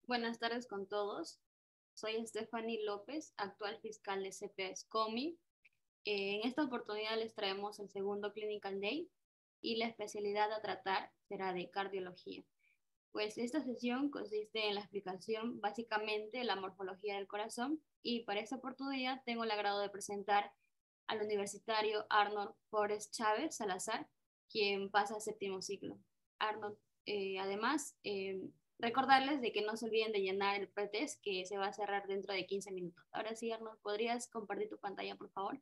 Buenas tardes con todos. Soy Stephanie López, actual fiscal de CPS Comi. En esta oportunidad les traemos el segundo Clinical Day y la especialidad a tratar será de cardiología. Pues esta sesión consiste en la explicación básicamente de la morfología del corazón y para esta oportunidad tengo el agrado de presentar al universitario Arnold Forrest Chávez Salazar, quien pasa al séptimo ciclo. Arnold, además, recordarles de que no se olviden de llenar el pretest que se va a cerrar dentro de 15 minutos. Ahora sí, Arnold, ¿podrías compartir tu pantalla, por favor?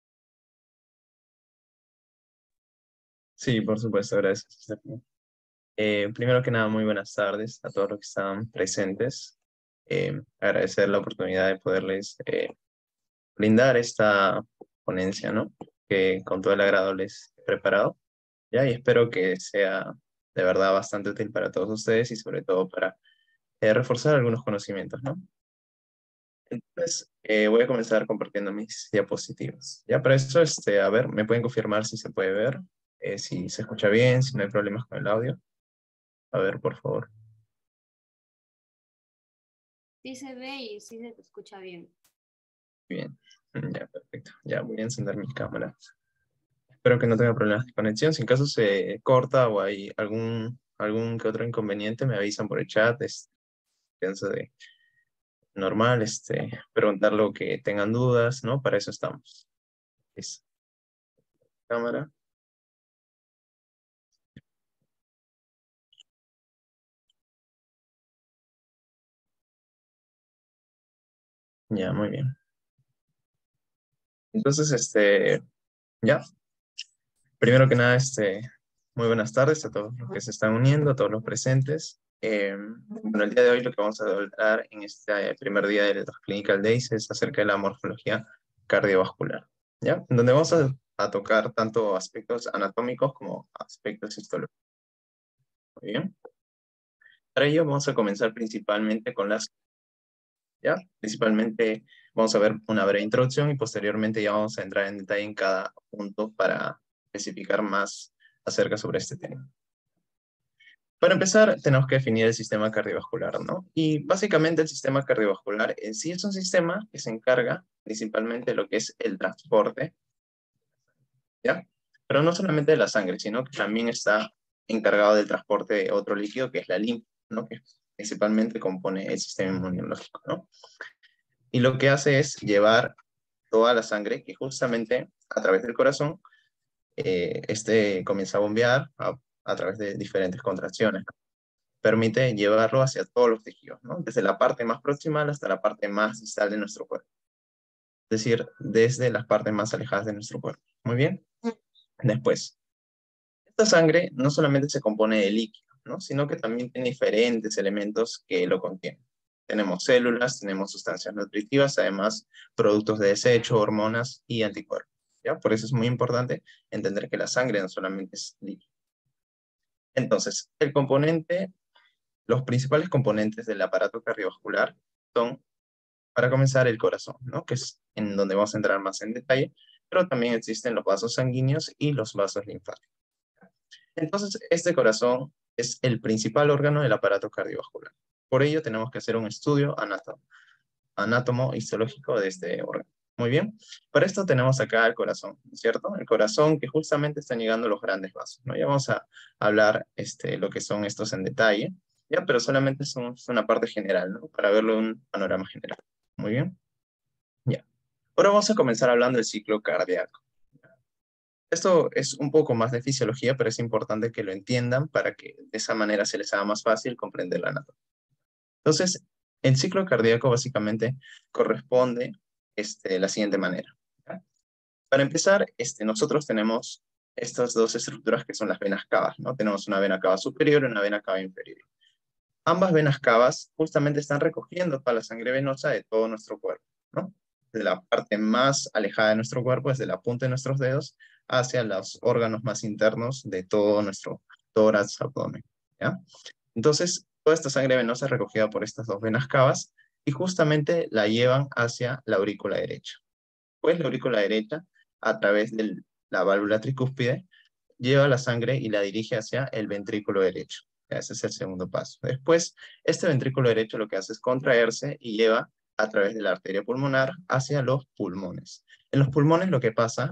Sí, por supuesto, gracias, Stephanie. Primero que nada, muy buenas tardes a todos los que están presentes. Agradecer la oportunidad de poderles brindar esta ponencia, ¿no? Que con todo el agrado les he preparado, ¿ya? Y espero que sea de verdad bastante útil para todos ustedes y sobre todo para reforzar algunos conocimientos, ¿no? Entonces, voy a comenzar compartiendo mis diapositivas. Ya para eso, a ver, me pueden confirmar si se puede ver, si se escucha bien, si no hay problemas con el audio. A ver, por favor. Sí se ve y sí se te escucha bien. Bien, ya, perfecto. Ya voy a encender mi cámara. Espero que no tenga problemas de conexión. Si en caso se corta o hay algún que otro inconveniente, me avisan por el chat. Pienso de normal, preguntar lo que tengan dudas, ¿no? Para eso estamos. Listo. Cámara. Ya, muy bien. Entonces, ya. Primero que nada, muy buenas tardes a todos los que se están uniendo, a todos los presentes. Bueno, el día de hoy lo que vamos a hablar en este primer día de los Clinical Days es acerca de la morfología cardiovascular, ¿ya? Donde vamos a tocar tanto aspectos anatómicos como aspectos histológicos. Muy bien. Para ello vamos a comenzar principalmente con ¿ya? Principalmente vamos a ver una breve introducción y posteriormente ya vamos a entrar en detalle en cada punto para especificar más acerca sobre este tema. Para empezar, tenemos que definir el sistema cardiovascular, ¿no? Y básicamente el sistema cardiovascular en sí es un sistema que se encarga principalmente de lo que es el transporte, ¿ya? Pero no solamente de la sangre, sino que también está encargado del transporte de otro líquido que es la linfa, ¿no? Que principalmente compone el sistema inmunológico, ¿no? Y lo que hace es llevar toda la sangre que justamente a través del corazón, comienza a bombear a través de diferentes contracciones. Permite llevarlo hacia todos los tejidos, ¿no? Desde la parte más proximal hasta la parte más distal de nuestro cuerpo. Es decir, desde las partes más alejadas de nuestro cuerpo. Muy bien. Después, esta sangre no solamente se compone de líquido, ¿no? Sino que también tiene diferentes elementos que lo contienen. Tenemos células, tenemos sustancias nutritivas, además productos de desecho, hormonas y anticuerpos. ¿Ya? Por eso es muy importante entender que la sangre no solamente es líquido. Entonces, los principales componentes del aparato cardiovascular son, para comenzar, el corazón, ¿no? Que es en donde vamos a entrar más en detalle, pero también existen los vasos sanguíneos y los vasos linfáticos. Entonces, este corazón es el principal órgano del aparato cardiovascular. Por ello, tenemos que hacer un estudio anátomo histológico de este órgano. Muy bien. Para esto tenemos acá el corazón, ¿cierto? El corazón que justamente están llegando los grandes vasos, ¿no? Ya vamos a hablar lo que son estos en detalle, ¿ya? Pero solamente es una parte general, ¿no? Para verlo en un panorama general. Muy bien. Ya. Ahora vamos a comenzar hablando del ciclo cardíaco. Esto es un poco más de fisiología, pero es importante que lo entiendan para que de esa manera se les haga más fácil comprender la anatomía. Entonces, el ciclo cardíaco básicamente corresponde de la siguiente manera, ¿ya? Para empezar, nosotros tenemos estas dos estructuras que son las venas cavas, ¿no? Tenemos una vena cava superior y una vena cava inferior. Ambas venas cavas justamente están recogiendo toda la sangre venosa de todo nuestro cuerpo, ¿no? De la parte más alejada de nuestro cuerpo, desde la punta de nuestros dedos, hacia los órganos más internos de todo nuestro tórax, abdomen, ¿ya? Entonces, toda esta sangre venosa es recogida por estas dos venas cavas y justamente la llevan hacia la aurícula derecha. Pues la aurícula derecha, a través de la válvula tricúspide, lleva la sangre y la dirige hacia el ventrículo derecho. Ya, ese es el segundo paso. Después, este ventrículo derecho lo que hace es contraerse y lleva a través de la arteria pulmonar hacia los pulmones. En los pulmones lo que pasa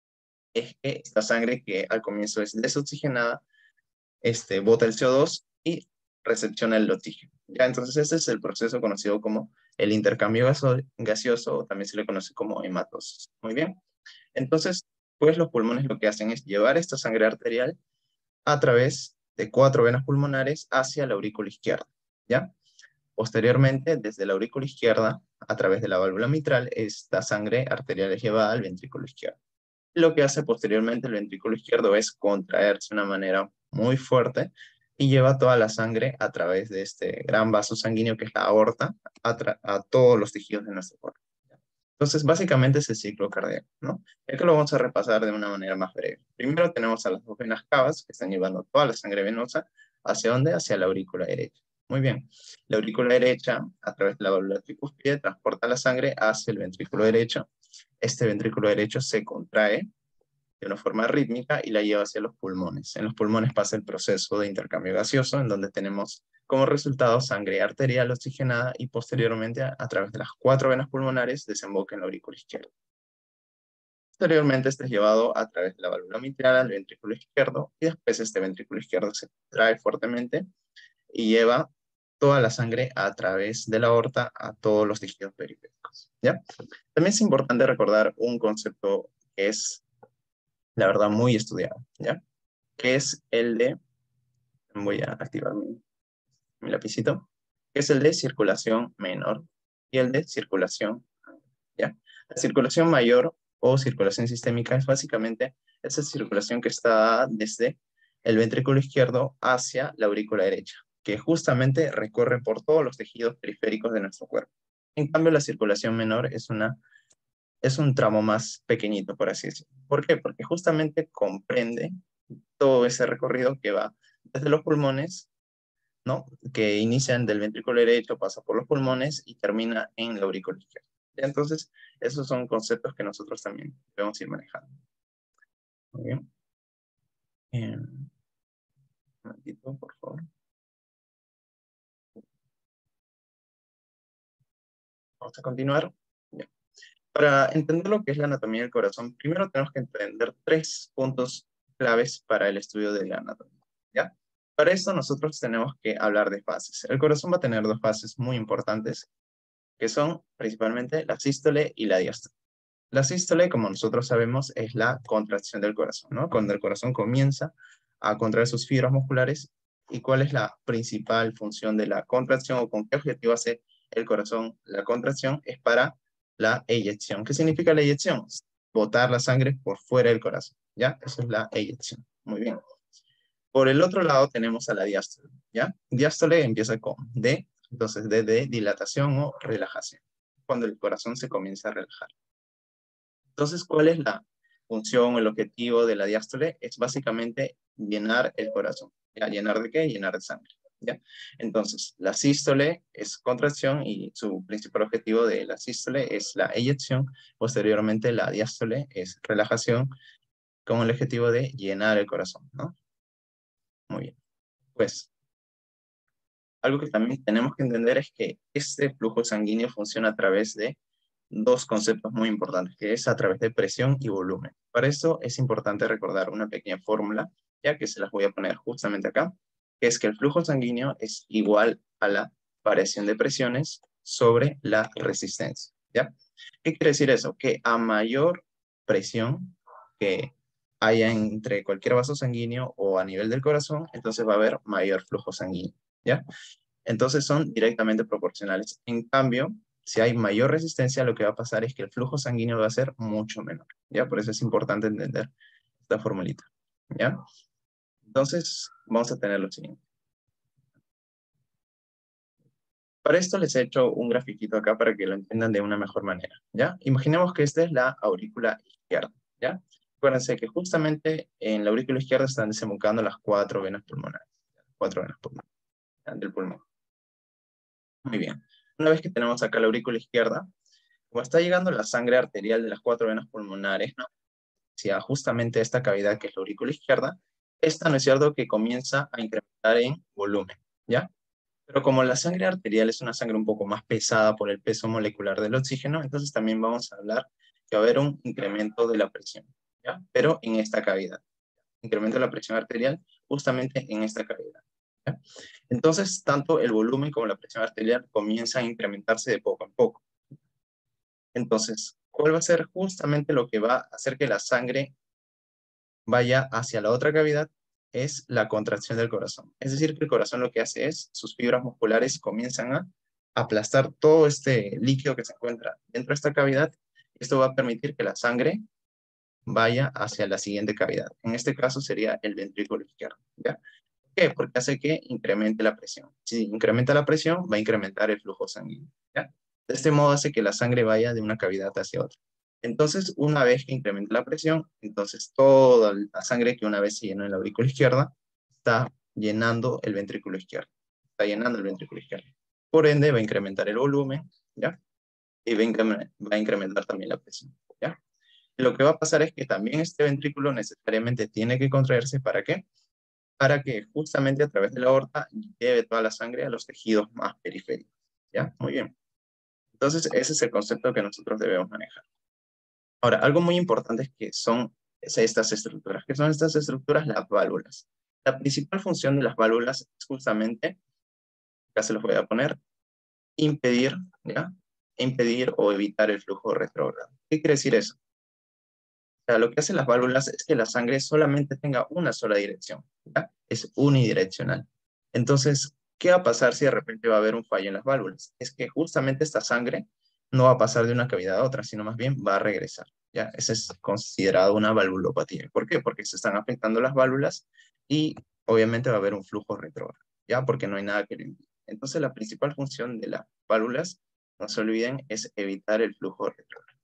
es que esta sangre que al comienzo es desoxigenada, bota el CO2 y recepciona el oxígeno. ¿Ya? Entonces ese es el proceso conocido como el intercambio gaseoso, o también se le conoce como hematosis. Muy bien. Entonces, pues los pulmones lo que hacen es llevar esta sangre arterial a través de 4 venas pulmonares hacia la aurícula izquierda. ¿Ya? Posteriormente, desde la aurícula izquierda, a través de la válvula mitral, esta sangre arterial es llevada al ventrículo izquierdo. Lo que hace posteriormente el ventrículo izquierdo es contraerse de una manera muy fuerte y lleva toda la sangre a través de este gran vaso sanguíneo que es la aorta a todos los tejidos de nuestro cuerpo. Entonces, básicamente es el ciclo cardíaco, ¿no? Ya que lo vamos a repasar de una manera más breve. Primero tenemos a las dos venas cavas que están llevando toda la sangre venosa. ¿Hacia dónde? Hacia la aurícula derecha. Muy bien. La aurícula derecha, a través de la válvula tricúspide, transporta la sangre hacia el ventrículo derecho. Este ventrículo derecho se contrae de una forma rítmica y la lleva hacia los pulmones. En los pulmones pasa el proceso de intercambio gaseoso, en donde tenemos como resultado sangre arterial oxigenada y posteriormente a través de las 4 venas pulmonares desemboca en la aurícula izquierda. Posteriormente este es llevado a través de la válvula mitral al ventrículo izquierdo y después este ventrículo izquierdo se contrae fuertemente y lleva toda la sangre a través de la aorta a todos los tejidos periféricos. ¿Ya? También es importante recordar un concepto que es, la verdad, muy estudiado, ¿ya? Que es el de, voy a activar mi lapicito, que es el de circulación menor y el de circulación, ¿ya? La circulación mayor o circulación sistémica es básicamente esa circulación que está desde el ventrículo izquierdo hacia la aurícula derecha, que justamente recorre por todos los tejidos periféricos de nuestro cuerpo. En cambio, la circulación menor es un tramo más pequeñito, por así decirlo. ¿Por qué? Porque justamente comprende todo ese recorrido que va desde los pulmones, ¿no? Que inician del ventrículo derecho, pasa por los pulmones y termina en la aurícula izquierda. Entonces, esos son conceptos que nosotros también debemos ir manejando. Muy bien. Un momentito, por favor. Vamos a continuar. Bien. Para entender lo que es la anatomía del corazón, primero tenemos que entender 3 puntos claves para el estudio de la anatomía, ¿ya? Para esto nosotros tenemos que hablar de fases. El corazón va a tener 2 fases muy importantes, que son principalmente la sístole y la diástole. La sístole, como nosotros sabemos, es la contracción del corazón, ¿no? Cuando el corazón comienza a contraer sus fibras musculares. ¿Y cuál es la principal función de la contracción o con qué objetivo hace el corazón la contracción? Es para la eyección. ¿Qué significa la eyección? Botar la sangre por fuera del corazón, ¿ya? Eso es la eyección. Muy bien. Por el otro lado tenemos a la diástole, ¿ya? Diástole empieza con D, entonces D de dilatación o relajación, cuando el corazón se comienza a relajar. Entonces, ¿cuál es la función o el objetivo de la diástole? Es básicamente llenar el corazón. ¿Ya? ¿Llenar de qué? Llenar de sangre. ¿Ya? Entonces, la sístole es contracción y su principal objetivo de la sístole es la eyección. Posteriormente, la diástole es relajación con el objetivo de llenar el corazón, ¿no? Muy bien. Pues, algo que también tenemos que entender es que este flujo sanguíneo funciona a través de 2 conceptos muy importantes, que es a través de presión y volumen. Para eso es importante recordar una pequeña fórmula, ya que se las voy a poner justamente acá, que es que el flujo sanguíneo es igual a la variación de presiones sobre la resistencia, ¿ya? ¿Qué quiere decir eso? Que a mayor presión que haya entre cualquier vaso sanguíneo o a nivel del corazón, entonces va a haber mayor flujo sanguíneo, ¿ya? Entonces son directamente proporcionales. En cambio, si hay mayor resistencia, lo que va a pasar es que el flujo sanguíneo va a ser mucho menor, ¿ya? Por eso es importante entender esta formulita, ¿ya? Entonces, vamos a tener lo siguiente. Para esto les he hecho un grafiquito acá para que lo entiendan de una mejor manera, ¿ya? Imaginemos que esta es la aurícula izquierda, ¿ya? Acuérdense que justamente en la aurícula izquierda están desembocando las 4 venas pulmonares, 4 venas pulmonares, ¿ya? Del pulmón. Muy bien. Una vez que tenemos acá la aurícula izquierda, como está llegando la sangre arterial de las 4 venas pulmonares, ¿no? Hacia justamente esta cavidad que es la aurícula izquierda, esta no es cierto que comienza a incrementar en volumen, ¿ya? Pero como la sangre arterial es una sangre un poco más pesada por el peso molecular del oxígeno, entonces también vamos a hablar que va a haber un incremento de la presión, ¿ya? Pero en esta cavidad. Incremento de la presión arterial justamente en esta cavidad, ¿ya? Entonces, tanto el volumen como la presión arterial comienzan a incrementarse de poco en poco. Entonces, ¿cuál va a ser justamente lo que va a hacer que la sangre vaya hacia la otra cavidad? Es la contracción del corazón. Es decir, que el corazón lo que hace es, sus fibras musculares comienzan a aplastar todo este líquido que se encuentra dentro de esta cavidad. Esto va a permitir que la sangre vaya hacia la siguiente cavidad. En este caso sería el ventrículo izquierdo, ¿ya? ¿Por qué? Porque hace que incremente la presión. Si incrementa la presión, va a incrementar el flujo sanguíneo, ¿ya? De este modo hace que la sangre vaya de una cavidad hacia otra. Entonces, una vez que incrementa la presión, entonces toda la sangre que una vez se llenó en la aurícula izquierda, está llenando el ventrículo izquierdo. Está llenando el ventrículo izquierdo. Por ende, va a incrementar el volumen, ¿ya? Y va a incrementar también la presión, ¿ya? Y lo que va a pasar es que también este ventrículo necesariamente tiene que contraerse. ¿Para qué? Para que justamente a través de la aorta lleve toda la sangre a los tejidos más periféricos, ¿ya? Muy bien. Entonces, ese es el concepto que nosotros debemos manejar. Ahora, algo muy importante es que son estas estructuras. ¿Qué son estas estructuras? Las válvulas. La principal función de las válvulas es justamente, acá se los voy a poner, impedir, ¿ya? Impedir o evitar el flujo retrógrado. ¿Qué quiere decir eso? O sea, lo que hacen las válvulas es que la sangre solamente tenga una sola dirección, ¿ya? Es unidireccional. Entonces, ¿qué va a pasar si de repente va a haber un fallo en las válvulas? Es que justamente esta sangre no va a pasar de una cavidad a otra, sino más bien va a regresar, ¿ya? Ese es considerado una valvulopatía. ¿Por qué? Porque se están afectando las válvulas y obviamente va a haber un flujo retrógrado, ¿ya? Porque no hay nada que lo impida. Entonces, la principal función de las válvulas, no se olviden, es evitar el flujo retrógrado.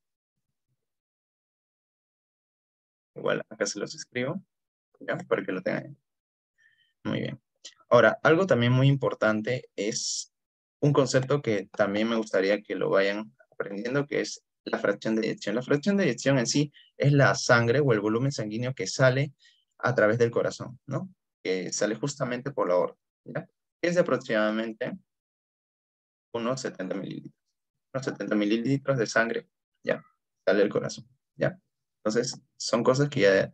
Igual, acá se los escribo, ¿ya? Para que lo tengan. Muy bien. Ahora, algo también muy importante es un concepto que también me gustaría que lo vayan aprendiendo, que es la fracción de eyección. La fracción de eyección en sí es la sangre o el volumen sanguíneo que sale a través del corazón, ¿no? Que sale justamente por la aorta, ¿ya? Es de aproximadamente unos 70 mililitros. Unos 70 mililitros de sangre, ¿ya? Sale del corazón, ¿ya? Entonces, son cosas que ya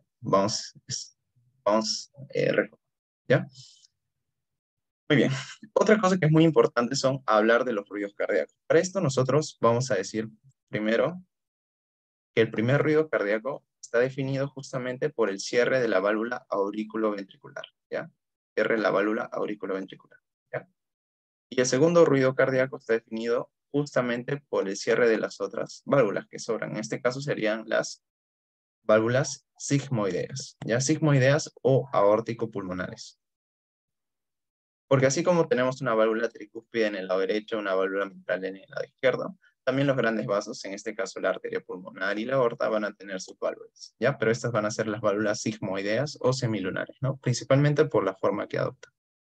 vamos ¿ya? Muy bien. Otra cosa que es muy importante son hablar de los ruidos cardíacos. Para esto nosotros vamos a decir primero que el primer ruido cardíaco está definido justamente por el cierre de la válvula aurículo-ventricular, ¿ya? Cierre de la válvula aurículo-ventricular, ¿ya? Y el segundo ruido cardíaco está definido justamente por el cierre de las otras válvulas que sobran. En este caso serían las válvulas sigmoideas, ¿ya? Sigmoideas o aórtico-pulmonares. Porque así como tenemos una válvula tricúspide en el lado derecho, una válvula mitral en el lado izquierdo, también los grandes vasos, en este caso la arteria pulmonar y la aorta, van a tener sus válvulas, ¿ya? Pero estas van a ser las válvulas sigmoideas o semilunares, ¿no? Principalmente por la forma que adoptan.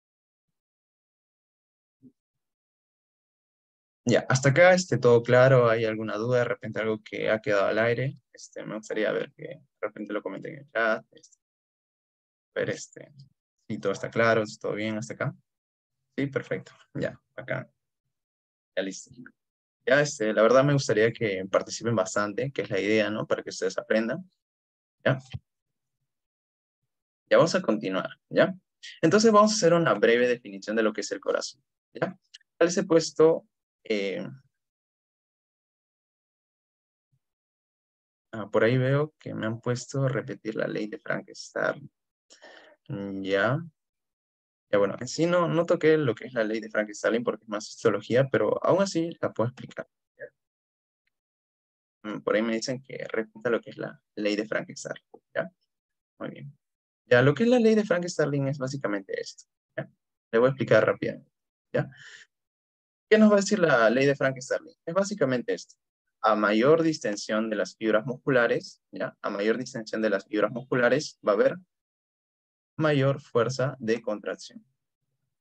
Ya, hasta acá todo claro. ¿Hay alguna duda? De repente algo que ha quedado al aire. Me gustaría ver que de repente lo comenten en el chat. Ver si todo está claro, si todo bien hasta acá. Sí, perfecto. Ya, acá. Ya listo. Ya, la verdad me gustaría que participen bastante, que es la idea, ¿no? Para que ustedes aprendan, ¿ya? Ya vamos a continuar, ¿ya? Entonces vamos a hacer una breve definición de lo que es el corazón, ¿ya? Les he puesto, por ahí veo que me han puesto repetir la ley de Frankenstein, ¿ya? Ya bueno, en sí no toqué lo que es la ley de Frankenstein porque es más histología, pero aún así la puedo explicar. Por ahí me dicen que repita lo que es la ley de Frankenstein, ¿ya? Muy bien. Ya, lo que es la ley de Frank-Starling es básicamente esto, ¿ya? Le voy a explicar rápidamente, ¿ya? ¿Qué nos va a decir la ley de Frank-Starling? Es básicamente esto. A mayor distensión de las fibras musculares, ¿ya? A mayor distensión de las fibras musculares va a haber mayor fuerza de contracción.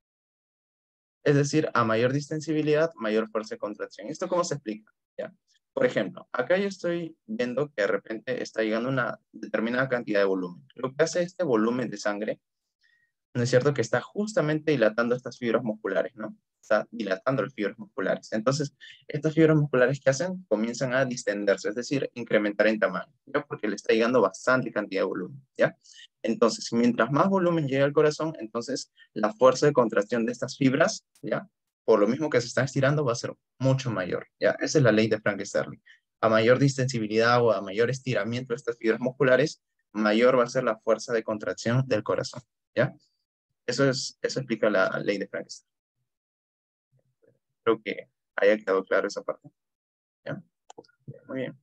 Es decir, a mayor distensibilidad, mayor fuerza de contracción. ¿Esto cómo se explica? ¿Ya? Por ejemplo, acá yo estoy viendo que de repente está llegando una determinada cantidad de volumen. Lo que hace este volumen de sangre, ¿no es cierto? Que está justamente dilatando estas fibras musculares, ¿no? Está dilatando las fibras musculares. Entonces, estas fibras musculares, ¿qué hacen? Comienzan a distenderse, es decir, incrementar en tamaño, ¿ya? Porque le está llegando bastante cantidad de volumen, ¿ya? Entonces, mientras más volumen llega al corazón, entonces la fuerza de contracción de estas fibras, ¿ya? Por lo mismo que se están estirando, va a ser mucho mayor, ¿ya? Esa es la ley de Frank-Starling. A mayor distensibilidad o a mayor estiramiento de estas fibras musculares, mayor va a ser la fuerza de contracción del corazón, ¿ya? Eso explica la ley de Frankenstein. Creo que haya quedado claro esa parte. ¿Ya? Muy bien.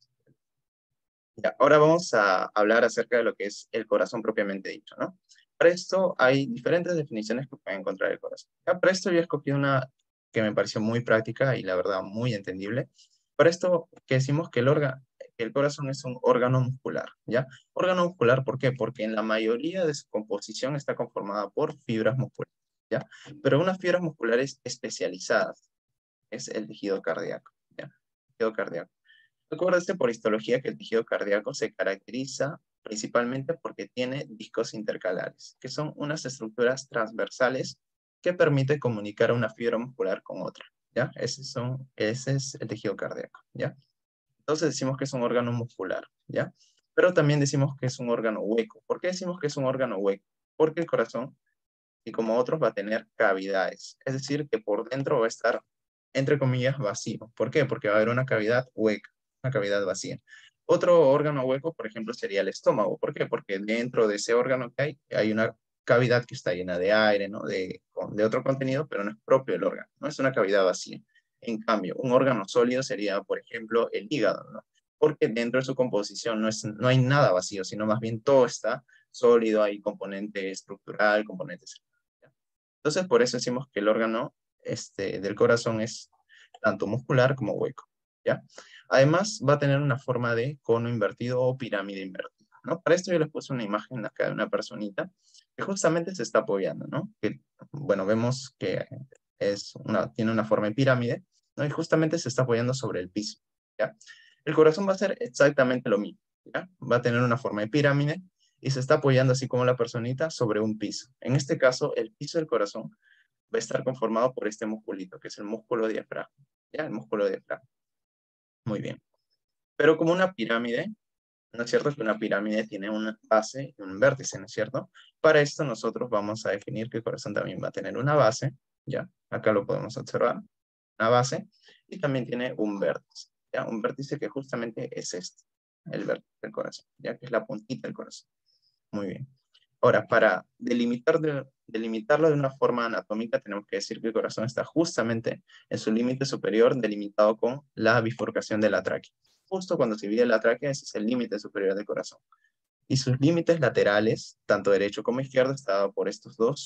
Ya, ahora vamos a hablar acerca de lo que es el corazón propiamente dicho, ¿no? Para esto hay diferentes definiciones que pueden encontrar el corazón. Ya, para esto yo escogí una que me pareció muy práctica y la verdad muy entendible. Para esto que decimos que el corazón es un órgano muscular, ¿ya? Órgano muscular, ¿por qué? Porque en la mayoría de su composición está conformada por fibras musculares, ¿ya? Pero unas fibras musculares especializadas es el tejido cardíaco, ¿ya? Tejido cardíaco. Recuerda por histología que el tejido cardíaco se caracteriza principalmente porque tiene discos intercalares, que son unas estructuras transversales que permiten comunicar una fibra muscular con otra, ¿ya? Ese es el tejido cardíaco, ¿ya? Entonces decimos que es un órgano muscular, ¿ya? Pero también decimos que es un órgano hueco. ¿Por qué decimos que es un órgano hueco? Porque el corazón, y como otros, va a tener cavidades, es decir, que por dentro va a estar, entre comillas, vacío. ¿Por qué? Porque va a haber una cavidad hueca, una cavidad vacía. Otro órgano hueco, por ejemplo, sería el estómago. ¿Por qué? Porque dentro de ese órgano que hay una cavidad que está llena de aire, ¿no? De otro contenido, pero no es propio del órgano, ¿no? Es una cavidad vacía. En cambio, un órgano sólido sería, por ejemplo, el hígado, ¿no? Porque dentro de su composición no hay nada vacío, sino más bien todo está sólido, hay componente estructural, componente celular. Entonces, por eso decimos que el órgano del corazón es tanto muscular como hueco, ¿ya? Además, va a tener una forma de cono invertido o pirámide invertida, ¿no? Para esto yo les puse una imagen acá de una personita que justamente se está apoyando, ¿no? Que, bueno, vemos que tiene una forma de pirámide, ¿no? Y justamente se está apoyando sobre el piso, ¿ya? El corazón va a ser exactamente lo mismo, ¿ya? Va a tener una forma de pirámide y se está apoyando así como la personita sobre un piso. En este caso, el piso del corazón va a estar conformado por este musculito, que es el músculo diafragma, ¿ya? El músculo diafragma. Muy bien. Pero como una pirámide, ¿no es cierto? Que una pirámide tiene una base y un vértice, ¿no es cierto? Para esto nosotros vamos a definir que el corazón también va a tener una base, ¿ya? Acá lo podemos observar, una base, y también tiene un vértice, ¿ya? Un vértice que justamente es este, el vértice del corazón, ¿ya? Que es la puntita del corazón. Muy bien. Ahora, para delimitarlo de una forma anatómica, tenemos que decir que el corazón está justamente en su límite superior, delimitado con la bifurcación de la tráquea. Justo cuando se divide la tráquea, ese es el límite superior del corazón. Y sus límites laterales, tanto derecho como izquierdo, está dado por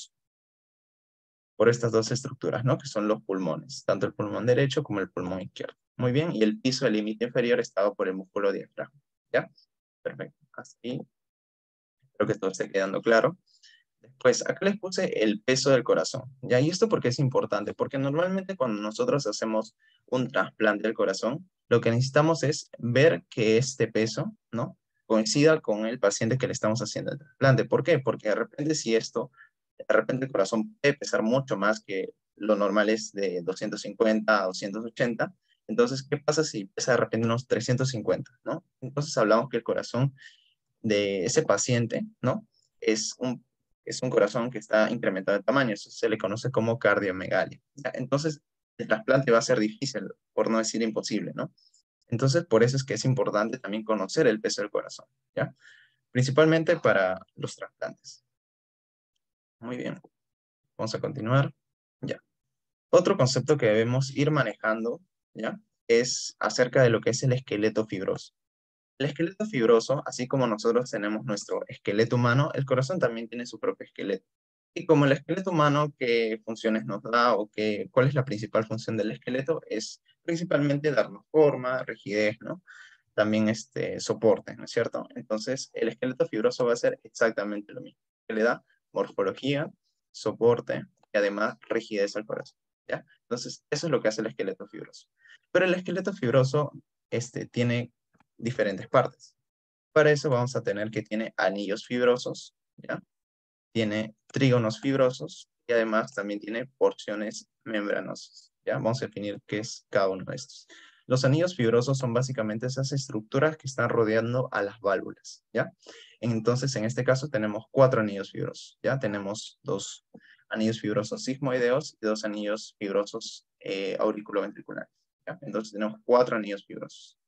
estas dos estructuras, ¿no? Que son los pulmones, tanto el pulmón derecho como el pulmón izquierdo. Muy bien, y el piso del límite inferior está dado por el músculo diafragma. ¿Ya? Perfecto. Así, creo que todo esté quedando claro. Pues acá les puse el peso del corazón. ¿Ya? ¿Y esto por qué es importante? Porque normalmente cuando nosotros hacemos un trasplante del corazón, lo que necesitamos es ver que este peso, ¿no? Coincida con el paciente que le estamos haciendo el trasplante. ¿Por qué? Porque de repente el corazón puede pesar mucho más que lo normal es de 250 a 280. Entonces, ¿qué pasa si pesa de repente unos 350, ¿no? Entonces hablamos que el corazón de ese paciente, ¿no? Es un, es un corazón que está incrementado de tamaño, eso se le conoce como cardiomegalia, ¿ya? Entonces, el trasplante va a ser difícil, por no decir imposible, ¿no? Entonces, por eso es que es importante también conocer el peso del corazón, ¿ya? Principalmente para los trasplantes. Muy bien, vamos a continuar. Ya. Otro concepto que debemos ir manejando, ¿ya? Es acerca de lo que es el esqueleto fibroso. El esqueleto fibroso, así como nosotros tenemos nuestro esqueleto humano, el corazón también tiene su propio esqueleto. Y como el esqueleto humano, ¿qué funciones nos da o cuál es la principal función del esqueleto? Es principalmente darnos forma, rigidez, ¿no? También soporte, ¿no es cierto? Entonces, el esqueleto fibroso va a ser exactamente lo mismo, que le da morfología, soporte y además rigidez al corazón, ¿ya? Entonces, eso es lo que hace el esqueleto fibroso. Pero el esqueleto fibroso tiene diferentes partes. Para eso vamos a tener que tiene anillos fibrosos, ¿ya? Tiene trígonos fibrosos y además también tiene porciones membranosas, ¿ya? Vamos a definir qué es cada uno de estos. Los anillos fibrosos son básicamente esas estructuras que están rodeando a las válvulas, ¿ya? Entonces, en este caso tenemos 4 anillos fibrosos, ¿ya? Tenemos 2 anillos fibrosos sigmoideos y 2 anillos fibrosos auriculoventriculares, ¿ya? Entonces tenemos 4 anillos fibrosos.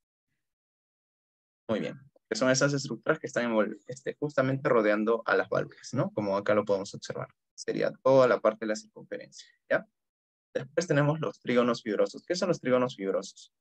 Muy bien. Que son esas estructuras que están justamente rodeando a las válvulas, ¿no? Como acá lo podemos observar. Sería toda la parte de la circunferencia, ¿ya? Después tenemos los trígonos fibrosos. ¿Qué son los trígonos fibrosos?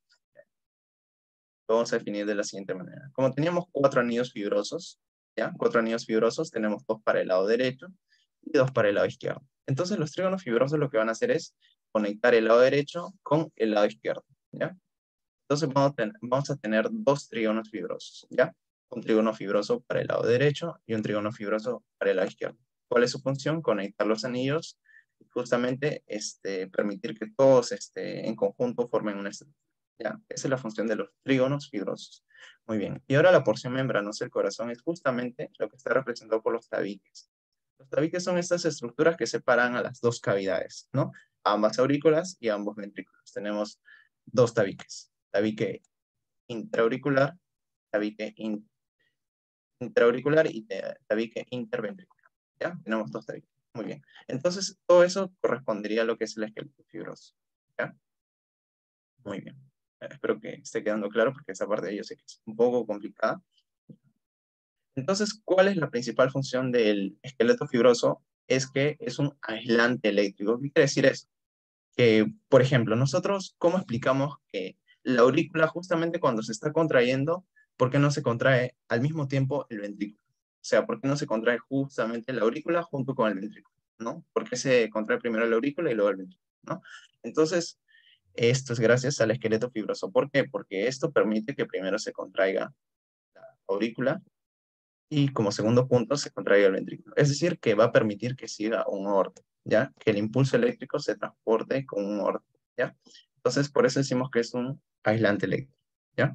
Lo vamos a definir de la siguiente manera. Como teníamos 4 anillos fibrosos, ¿ya? 4 anillos fibrosos, tenemos 2 para el lado derecho y 2 para el lado izquierdo. Entonces los trígonos fibrosos lo que van a hacer es conectar el lado derecho con el lado izquierdo, ¿ya? Entonces vamos a tener 2 trígonos fibrosos, ¿ya? Un trígono fibroso para el lado derecho y un trígono fibroso para el lado izquierdo. ¿Cuál es su función? Conectar los anillos y justamente permitir que todos en conjunto formen una estructura, ¿ya? Esa es la función de los trígonos fibrosos. Muy bien. Y ahora la porción membranosa del corazón es justamente lo que está representado por los tabiques. Los tabiques son estas estructuras que separan a las 2 cavidades, ¿no? Ambas aurículas y ambos ventrículos. Tenemos 2 tabiques. Tabique intraauricular, tabique intraauricular y tabique interventricular. ¿Ya? Tenemos 2 tabiques. Muy bien. Entonces, todo eso correspondería a lo que es el esqueleto fibroso. ¿Ya? Muy bien. Espero que esté quedando claro porque esa parte de ello sé que es un poco complicada. Entonces, ¿cuál es la principal función del esqueleto fibroso? Es que es un aislante eléctrico. ¿Qué quiere decir eso? Que, por ejemplo, nosotros, ¿cómo explicamos que la aurícula justamente cuando se está contrayendo, por qué no se contrae al mismo tiempo el ventrículo? O sea, ¿por qué no se contrae justamente la aurícula junto con el ventrículo? ¿No? ¿Por qué se contrae primero la aurícula y luego el ventrículo? ¿No? Entonces, esto es gracias al esqueleto fibroso. ¿Por qué? Porque esto permite que primero se contraiga la aurícula y como segundo punto se contraiga el ventrículo. Es decir, que va a permitir que siga un orden, ¿ya? Que el impulso eléctrico se transporte con un orden, ¿ya? Entonces, por eso decimos que es un aislante eléctrico, ¿ya?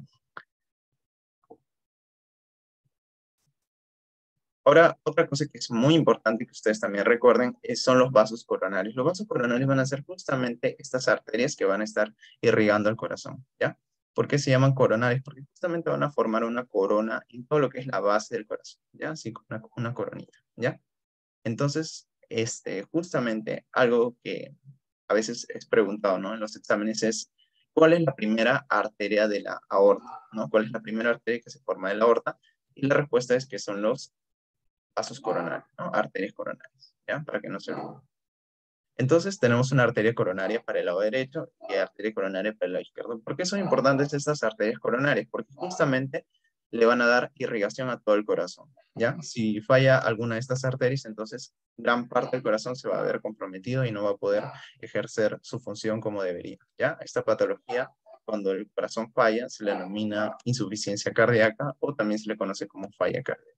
Ahora, otra cosa que es muy importante que ustedes también recuerden son los vasos coronarios. Los vasos coronarios van a ser justamente estas arterias que van a estar irrigando el corazón, ¿ya? ¿Por qué se llaman coronarios? Porque justamente van a formar una corona en todo lo que es la base del corazón, ¿ya? Así como una coronita, ¿ya? Entonces, justamente algo que a veces es preguntado, ¿no? En los exámenes es, ¿cuál es la primera arteria de la aorta? ¿No? ¿Cuál es la primera arteria que se forma de la aorta? Y la respuesta es que son los vasos coronarios, ¿no? Arterias coronarias, ¿ya? Para que no se olviden. Entonces, tenemos una arteria coronaria para el lado derecho y arteria coronaria para el lado izquierdo. ¿Por qué son importantes estas arterias coronarias? Porque justamente le van a dar irrigación a todo el corazón, ¿ya? Si falla alguna de estas arterias, entonces gran parte del corazón se va a ver comprometido y no va a poder ejercer su función como debería, ¿ya? Esta patología, cuando el corazón falla, se le denomina insuficiencia cardíaca o también se le conoce como falla cardíaca.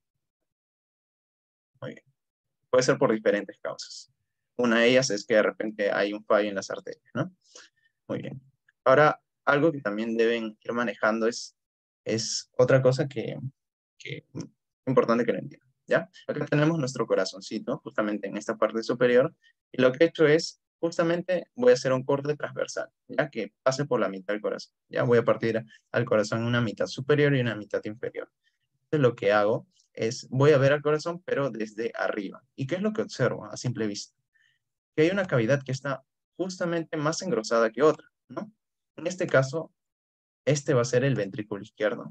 Muy bien. Puede ser por diferentes causas. Una de ellas es que de repente hay un fallo en las arterias, ¿no? Muy bien. Ahora, algo que también deben ir manejando es otra cosa que es importante que lo entiendan, ¿ya? Acá tenemos nuestro corazoncito, justamente en esta parte superior, y lo que he hecho es, justamente, voy a hacer un corte transversal, ya que pase por la mitad del corazón, ya voy a partir al corazón en una mitad superior y una mitad inferior. Entonces, lo que hago es, voy a ver al corazón, pero desde arriba. ¿Y qué es lo que observo a simple vista? Que hay una cavidad que está justamente más engrosada que otra, ¿no? En este caso, este va a ser el ventrículo izquierdo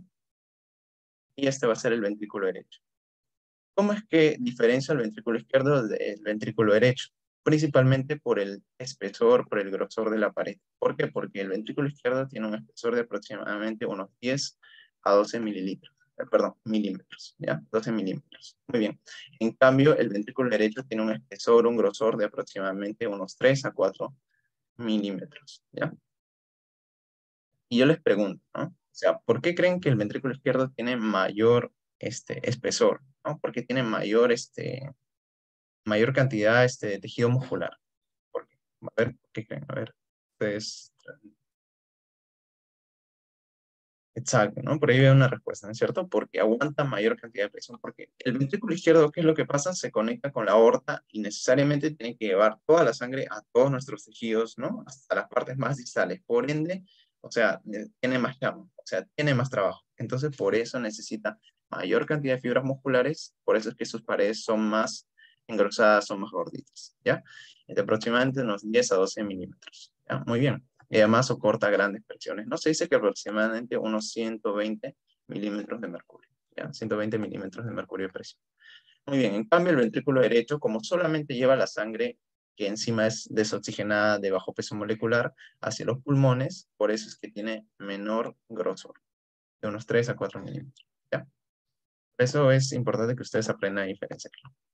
y este va a ser el ventrículo derecho. ¿Cómo es que diferencio el ventrículo izquierdo del ventrículo derecho? Principalmente por el espesor, por el grosor de la pared. ¿Por qué? Porque el ventrículo izquierdo tiene un espesor de aproximadamente unos 10 a 12 milímetros, ¿ya? 12 milímetros. Muy bien. En cambio, el ventrículo derecho tiene un espesor, un grosor de aproximadamente unos 3 a 4 milímetros, ¿ya? Y yo les pregunto, ¿no? O sea, ¿por qué creen que el ventrículo izquierdo tiene mayor espesor? ¿No? Porque tiene mayor cantidad de tejido muscular. ¿Por qué? A ver, ¿qué creen? A ver, ustedes. Exacto, ¿no? Por ahí veo una respuesta, ¿no es cierto? Porque aguanta mayor cantidad de presión, porque el ventrículo izquierdo, ¿qué es lo que pasa? Se conecta con la aorta y necesariamente tiene que llevar toda la sangre a todos nuestros tejidos, ¿no? Hasta las partes más distales. Por ende, o sea, tiene más llama, o sea, tiene más trabajo. Entonces, por eso necesita mayor cantidad de fibras musculares, por eso es que sus paredes son más engrosadas, son más gorditas, ¿ya? De aproximadamente unos 10 a 12 milímetros, ¿ya? Muy bien. Y además soporta grandes presiones. No se dice que aproximadamente unos 120 milímetros de mercurio, ¿ya? 120 milímetros de mercurio de presión. Muy bien, en cambio el ventrículo derecho, como solamente lleva la sangre que encima es desoxigenada de bajo peso molecular hacia los pulmones, por eso es que tiene menor grosor, de unos 3 a 4 milímetros, ¿ya? Por eso es importante que ustedes aprendan la diferencia.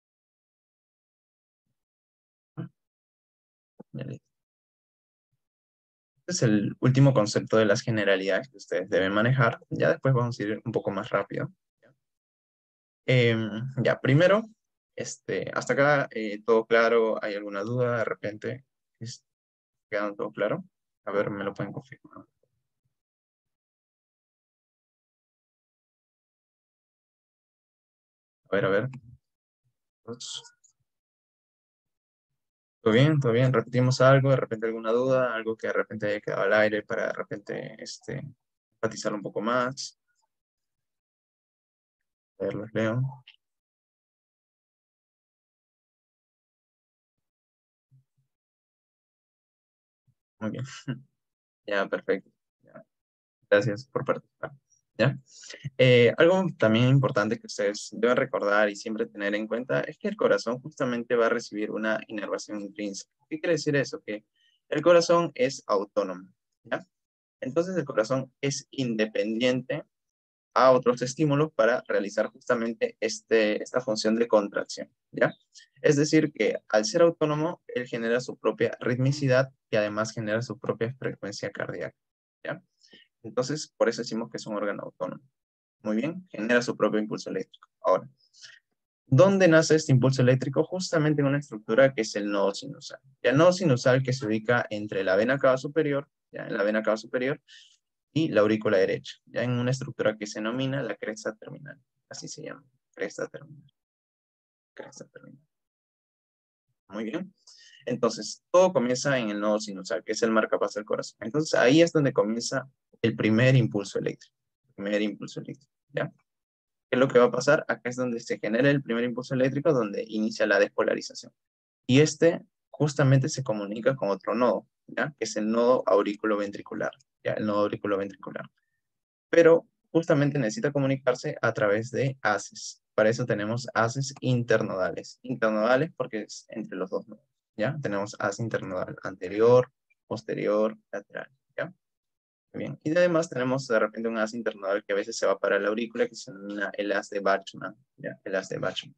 Ya listo. Este es el último concepto de las generalidades que ustedes deben manejar. Ya después vamos a ir un poco más rápido. Ya, primero, hasta acá todo claro. ¿Hay alguna duda? De repente, ¿es- ¿quedando todo claro? A ver, me lo pueden confirmar. A ver. Pues, ¿todo bien? ¿Todo bien? ¿Repetimos algo? ¿De repente alguna duda? ¿Algo que de repente haya quedado al aire para de repente enfatizar un poco más? A ver, los leo. Muy bien. Ya, perfecto. Ya, gracias por participar. ¿Ya? Algo también importante que ustedes deben recordar y siempre tener en cuenta es que el corazón justamente va a recibir una inervación intrínseca. ¿Qué quiere decir eso? Que el corazón es autónomo, ¿ya? Entonces el corazón es independiente a otros estímulos para realizar justamente esta función de contracción, ¿ya? Es decir, que al ser autónomo, él genera su propia ritmicidad y además genera su propia frecuencia cardíaca, ¿ya? Entonces, por eso decimos que es un órgano autónomo. Muy bien, genera su propio impulso eléctrico. Ahora, ¿dónde nace este impulso eléctrico? Justamente en una estructura que es el nodo sinusal. El nodo sinusal que se ubica entre la vena cava superior, ya en la vena cava superior, y la aurícula derecha, ya en una estructura que se denomina la cresta terminal. Así se llama, cresta terminal. Cresta terminal. Muy bien. Entonces, todo comienza en el nodo sinusal, que es el marcapaso del corazón. Entonces, ahí es donde comienza el primer impulso eléctrico. Primer impulso eléctrico, ¿ya? ¿Qué es lo que va a pasar? Acá es donde se genera el primer impulso eléctrico, donde inicia la despolarización. Y justamente se comunica con otro nodo, ¿ya? Que es el nodo aurículo-ventricular, ¿ya? El nodo aurículo-ventricular. Pero justamente necesita comunicarse a través de haces. Para eso tenemos haces internodales. Internodales porque es entre los dos nodos, ¿ya? Tenemos haz internodal anterior, posterior, lateral, ¿ya? Bien. Y además tenemos de repente un haz internodal que a veces se va para la aurícula, que se denomina el haz de Bachmann, ¿ya? El haz de Bachmann.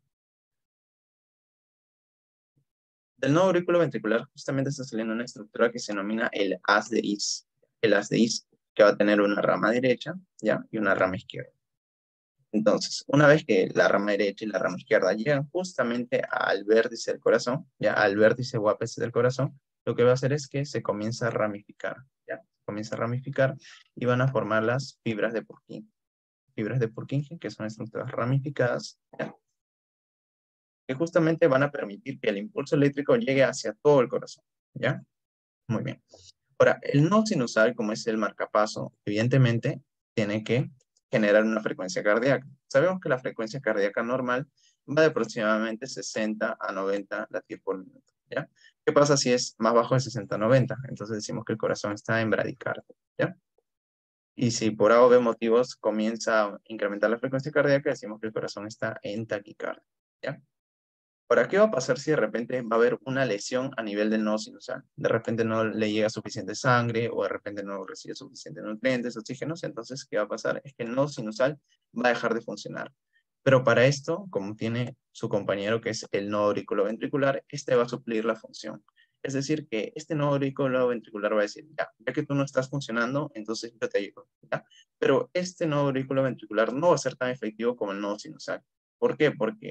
Del nodo aurículo ventricular justamente está saliendo una estructura que se denomina el haz de Is. El haz de Is que va a tener una rama derecha, ¿ya? Y una rama izquierda. Entonces, una vez que la rama derecha y la rama izquierda llegan justamente al vértice del corazón, ya al vértice o ápice del corazón, lo que va a hacer es que se comienza a ramificar, ya, comienza a ramificar y van a formar las fibras de Purkinje. Fibras de Purkinje, que son estructuras ramificadas, ya, que justamente van a permitir que el impulso eléctrico llegue hacia todo el corazón, ¿ya? Muy bien. Ahora, el nodo sinusal, como es el marcapaso, evidentemente tiene que generar una frecuencia cardíaca. Sabemos que la frecuencia cardíaca normal va de aproximadamente 60 a 90 latidos por minuto, ¿ya? ¿Qué pasa si es más bajo de 60 a 90? Entonces decimos que el corazón está en bradicardia, ¿ya? Y si por A o B motivos comienza a incrementar la frecuencia cardíaca, decimos que el corazón está en taquicardia, ¿ya? Ahora, ¿qué va a pasar si de repente va a haber una lesión a nivel del nodo sinusal? De repente no le llega suficiente sangre o de repente no recibe suficientes nutrientes, oxígenos. Entonces, ¿qué va a pasar? Es que el nodo sinusal va a dejar de funcionar. Pero para esto, como tiene su compañero que es el nodo auriculoventricular, este va a suplir la función. Es decir, que este nodo auriculoventricular va a decir, ya que tú no estás funcionando, entonces yo te ayudo, ¿ya? Pero este nodo auriculoventricular no va a ser tan efectivo como el nodo sinusal. ¿Por qué? Porque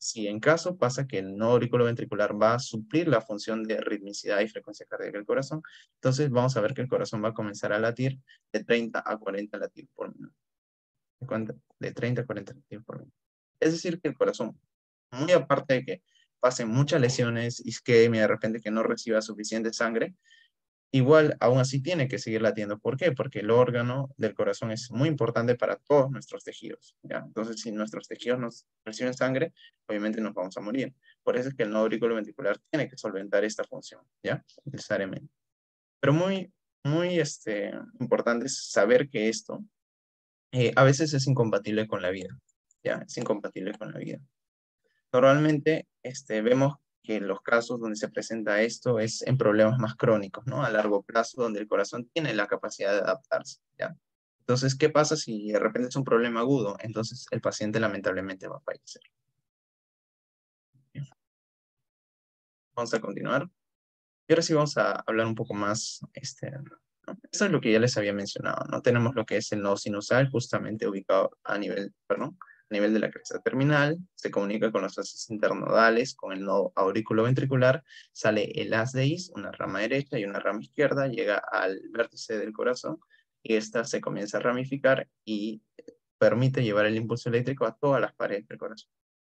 si en caso pasa que el nodo auriculoventricular va a suplir la función de ritmicidad y frecuencia cardíaca del corazón, entonces vamos a ver que el corazón va a comenzar a latir de 30 a 40 latidos por minuto. De 30 a 40 latidos por minuto. Es decir, que el corazón, muy aparte de que pasen muchas lesiones, isquemia, de repente que no reciba suficiente sangre, igual aún así tiene que seguir latiendo. ¿Por qué? Porque el órgano del corazón es muy importante para todos nuestros tejidos, ¿ya? Entonces, si nuestros tejidos nos reciben sangre, obviamente nos vamos a morir. Por eso es que el nodo auriculoventricular tiene que solventar esta función, ¿ya? Necesariamente. Pero muy importante es saber que esto a veces es incompatible con la vida, ¿ya? Es incompatible con la vida. Normalmente vemos que los casos donde se presenta esto es en problemas más crónicos, ¿no? A largo plazo, donde el corazón tiene la capacidad de adaptarse, ¿ya? Entonces, ¿qué pasa si de repente es un problema agudo? Entonces, el paciente lamentablemente va a fallecer. Bien. Vamos a continuar. Y ahora sí vamos a hablar un poco más, ¿no? Eso es lo que ya les había mencionado, ¿no? Tenemos lo que es el nodo sinusal, justamente ubicado a nivel, perdón, a nivel de la cresta terminal, se comunica con los haces internodales, con el nodo auriculoventricular, sale el haz de His, una rama derecha y una rama izquierda, llega al vértice del corazón, y esta se comienza a ramificar y permite llevar el impulso eléctrico a todas las paredes del corazón.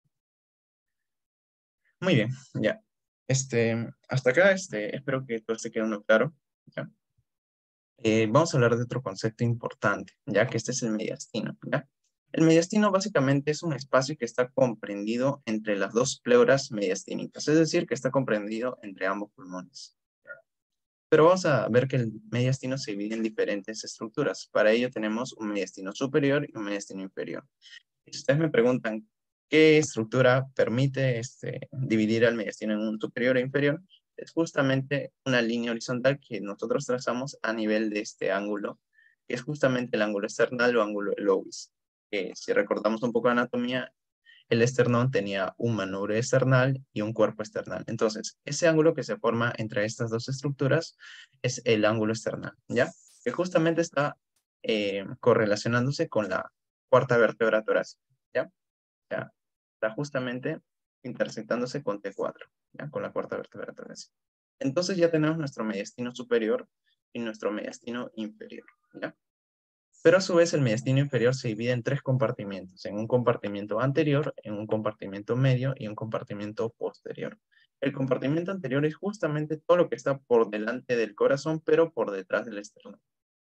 Muy bien, ya. Hasta acá, espero que todo esté quedando claro, ¿ya? Vamos a hablar de otro concepto importante, ya que este es el mediastino, ¿ya? El mediastino básicamente es un espacio que está comprendido entre las dos pleuras mediastínicas, es decir, que está comprendido entre ambos pulmones. Pero vamos a ver que el mediastino se divide en diferentes estructuras. Para ello tenemos un mediastino superior y un mediastino inferior. Y si ustedes me preguntan qué estructura permite dividir al mediastino en un superior e inferior, es justamente una línea horizontal que nosotros trazamos a nivel de este ángulo, que es justamente el ángulo esternal o ángulo de Lewis. Si recordamos un poco de anatomía, el esternón tenía un manubrio esternal y un cuerpo esternal. Entonces, ese ángulo que se forma entre estas dos estructuras es el ángulo esternal, ¿ya? Que justamente está correlacionándose con la cuarta vértebra torácica, ¿ya? Ya, está justamente intersectándose con T4, ¿ya? Con la cuarta vértebra torácica. Entonces ya tenemos nuestro mediastino superior y nuestro mediastino inferior, ¿ya? Pero a su vez el mediastino inferior se divide en tres compartimientos, en un compartimiento anterior, en un compartimiento medio y un compartimiento posterior. El compartimiento anterior es justamente todo lo que está por delante del corazón, pero por detrás del esternón.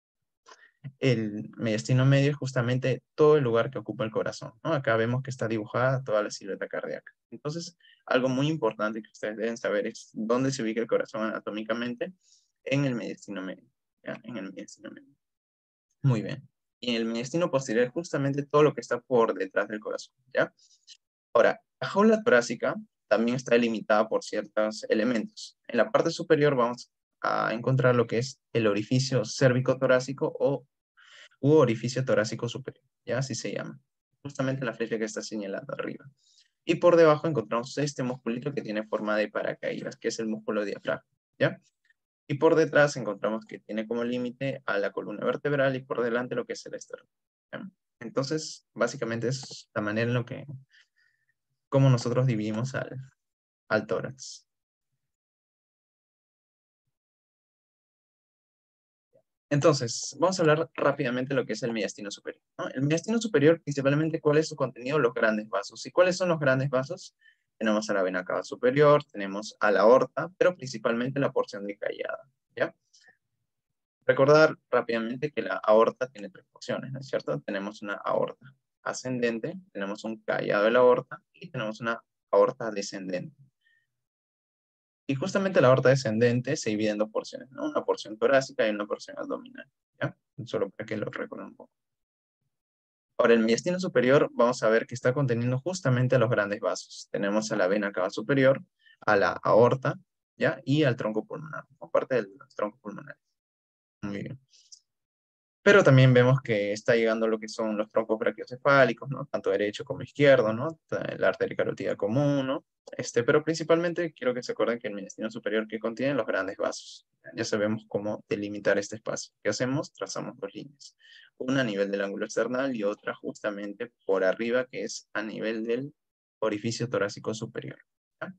El mediastino medio es justamente todo el lugar que ocupa el corazón, ¿no? Acá vemos que está dibujada toda la silueta cardíaca. Entonces, algo muy importante que ustedes deben saber es dónde se ubica el corazón anatómicamente en el mediastino medio, ¿ya? En el mediastino medio. Muy bien. Y en el mediastino posterior justamente todo lo que está por detrás del corazón, ¿ya? Ahora, la jaula torácica también está delimitada por ciertos elementos. En la parte superior vamos a encontrar lo que es el orificio cérvico-torácico u orificio torácico superior, ¿ya? Así se llama. Justamente la flecha que está señalando arriba. Y por debajo encontramos este musculito que tiene forma de paracaídas, que es el músculo diafragma, ¿ya? Y por detrás encontramos que tiene como límite a la columna vertebral y por delante lo que es el esternón, ¿ya? Entonces, básicamente es la manera en lo que, cómo nosotros dividimos al tórax. Entonces, vamos a hablar rápidamente de lo que es el mediastino superior, ¿no? El mediastino superior, principalmente, ¿cuál es su contenido? Los grandes vasos. ¿Y cuáles son los grandes vasos? Tenemos a la vena cava superior, tenemos a la aorta, pero principalmente la porción de callada, ¿ya? Recordar rápidamente que la aorta tiene tres porciones, ¿no es cierto? Tenemos una aorta ascendente, tenemos un callado de la aorta y tenemos una aorta descendente. Y justamente la aorta descendente se divide en dos porciones, ¿no? Una porción torácica y una porción abdominal, ¿ya? Solo para que lo recuerden un poco. Ahora, el mediastino superior, vamos a ver que está conteniendo justamente a los grandes vasos. Tenemos a la vena cava superior, a la aorta, ¿ya? Y al tronco pulmonar, como parte del tronco pulmonar. Muy bien. Pero también vemos que está llegando lo que son los troncos brachiocefálicos, ¿no? Tanto derecho como izquierdo, ¿no? La arteria carótida común, ¿no? Pero principalmente quiero que se acuerden que el mediastino superior que contiene los grandes vasos. Ya sabemos cómo delimitar este espacio. ¿Qué hacemos? Trazamos dos líneas. Una a nivel del ángulo external y otra justamente por arriba, que es a nivel del orificio torácico superior. ¿Ya?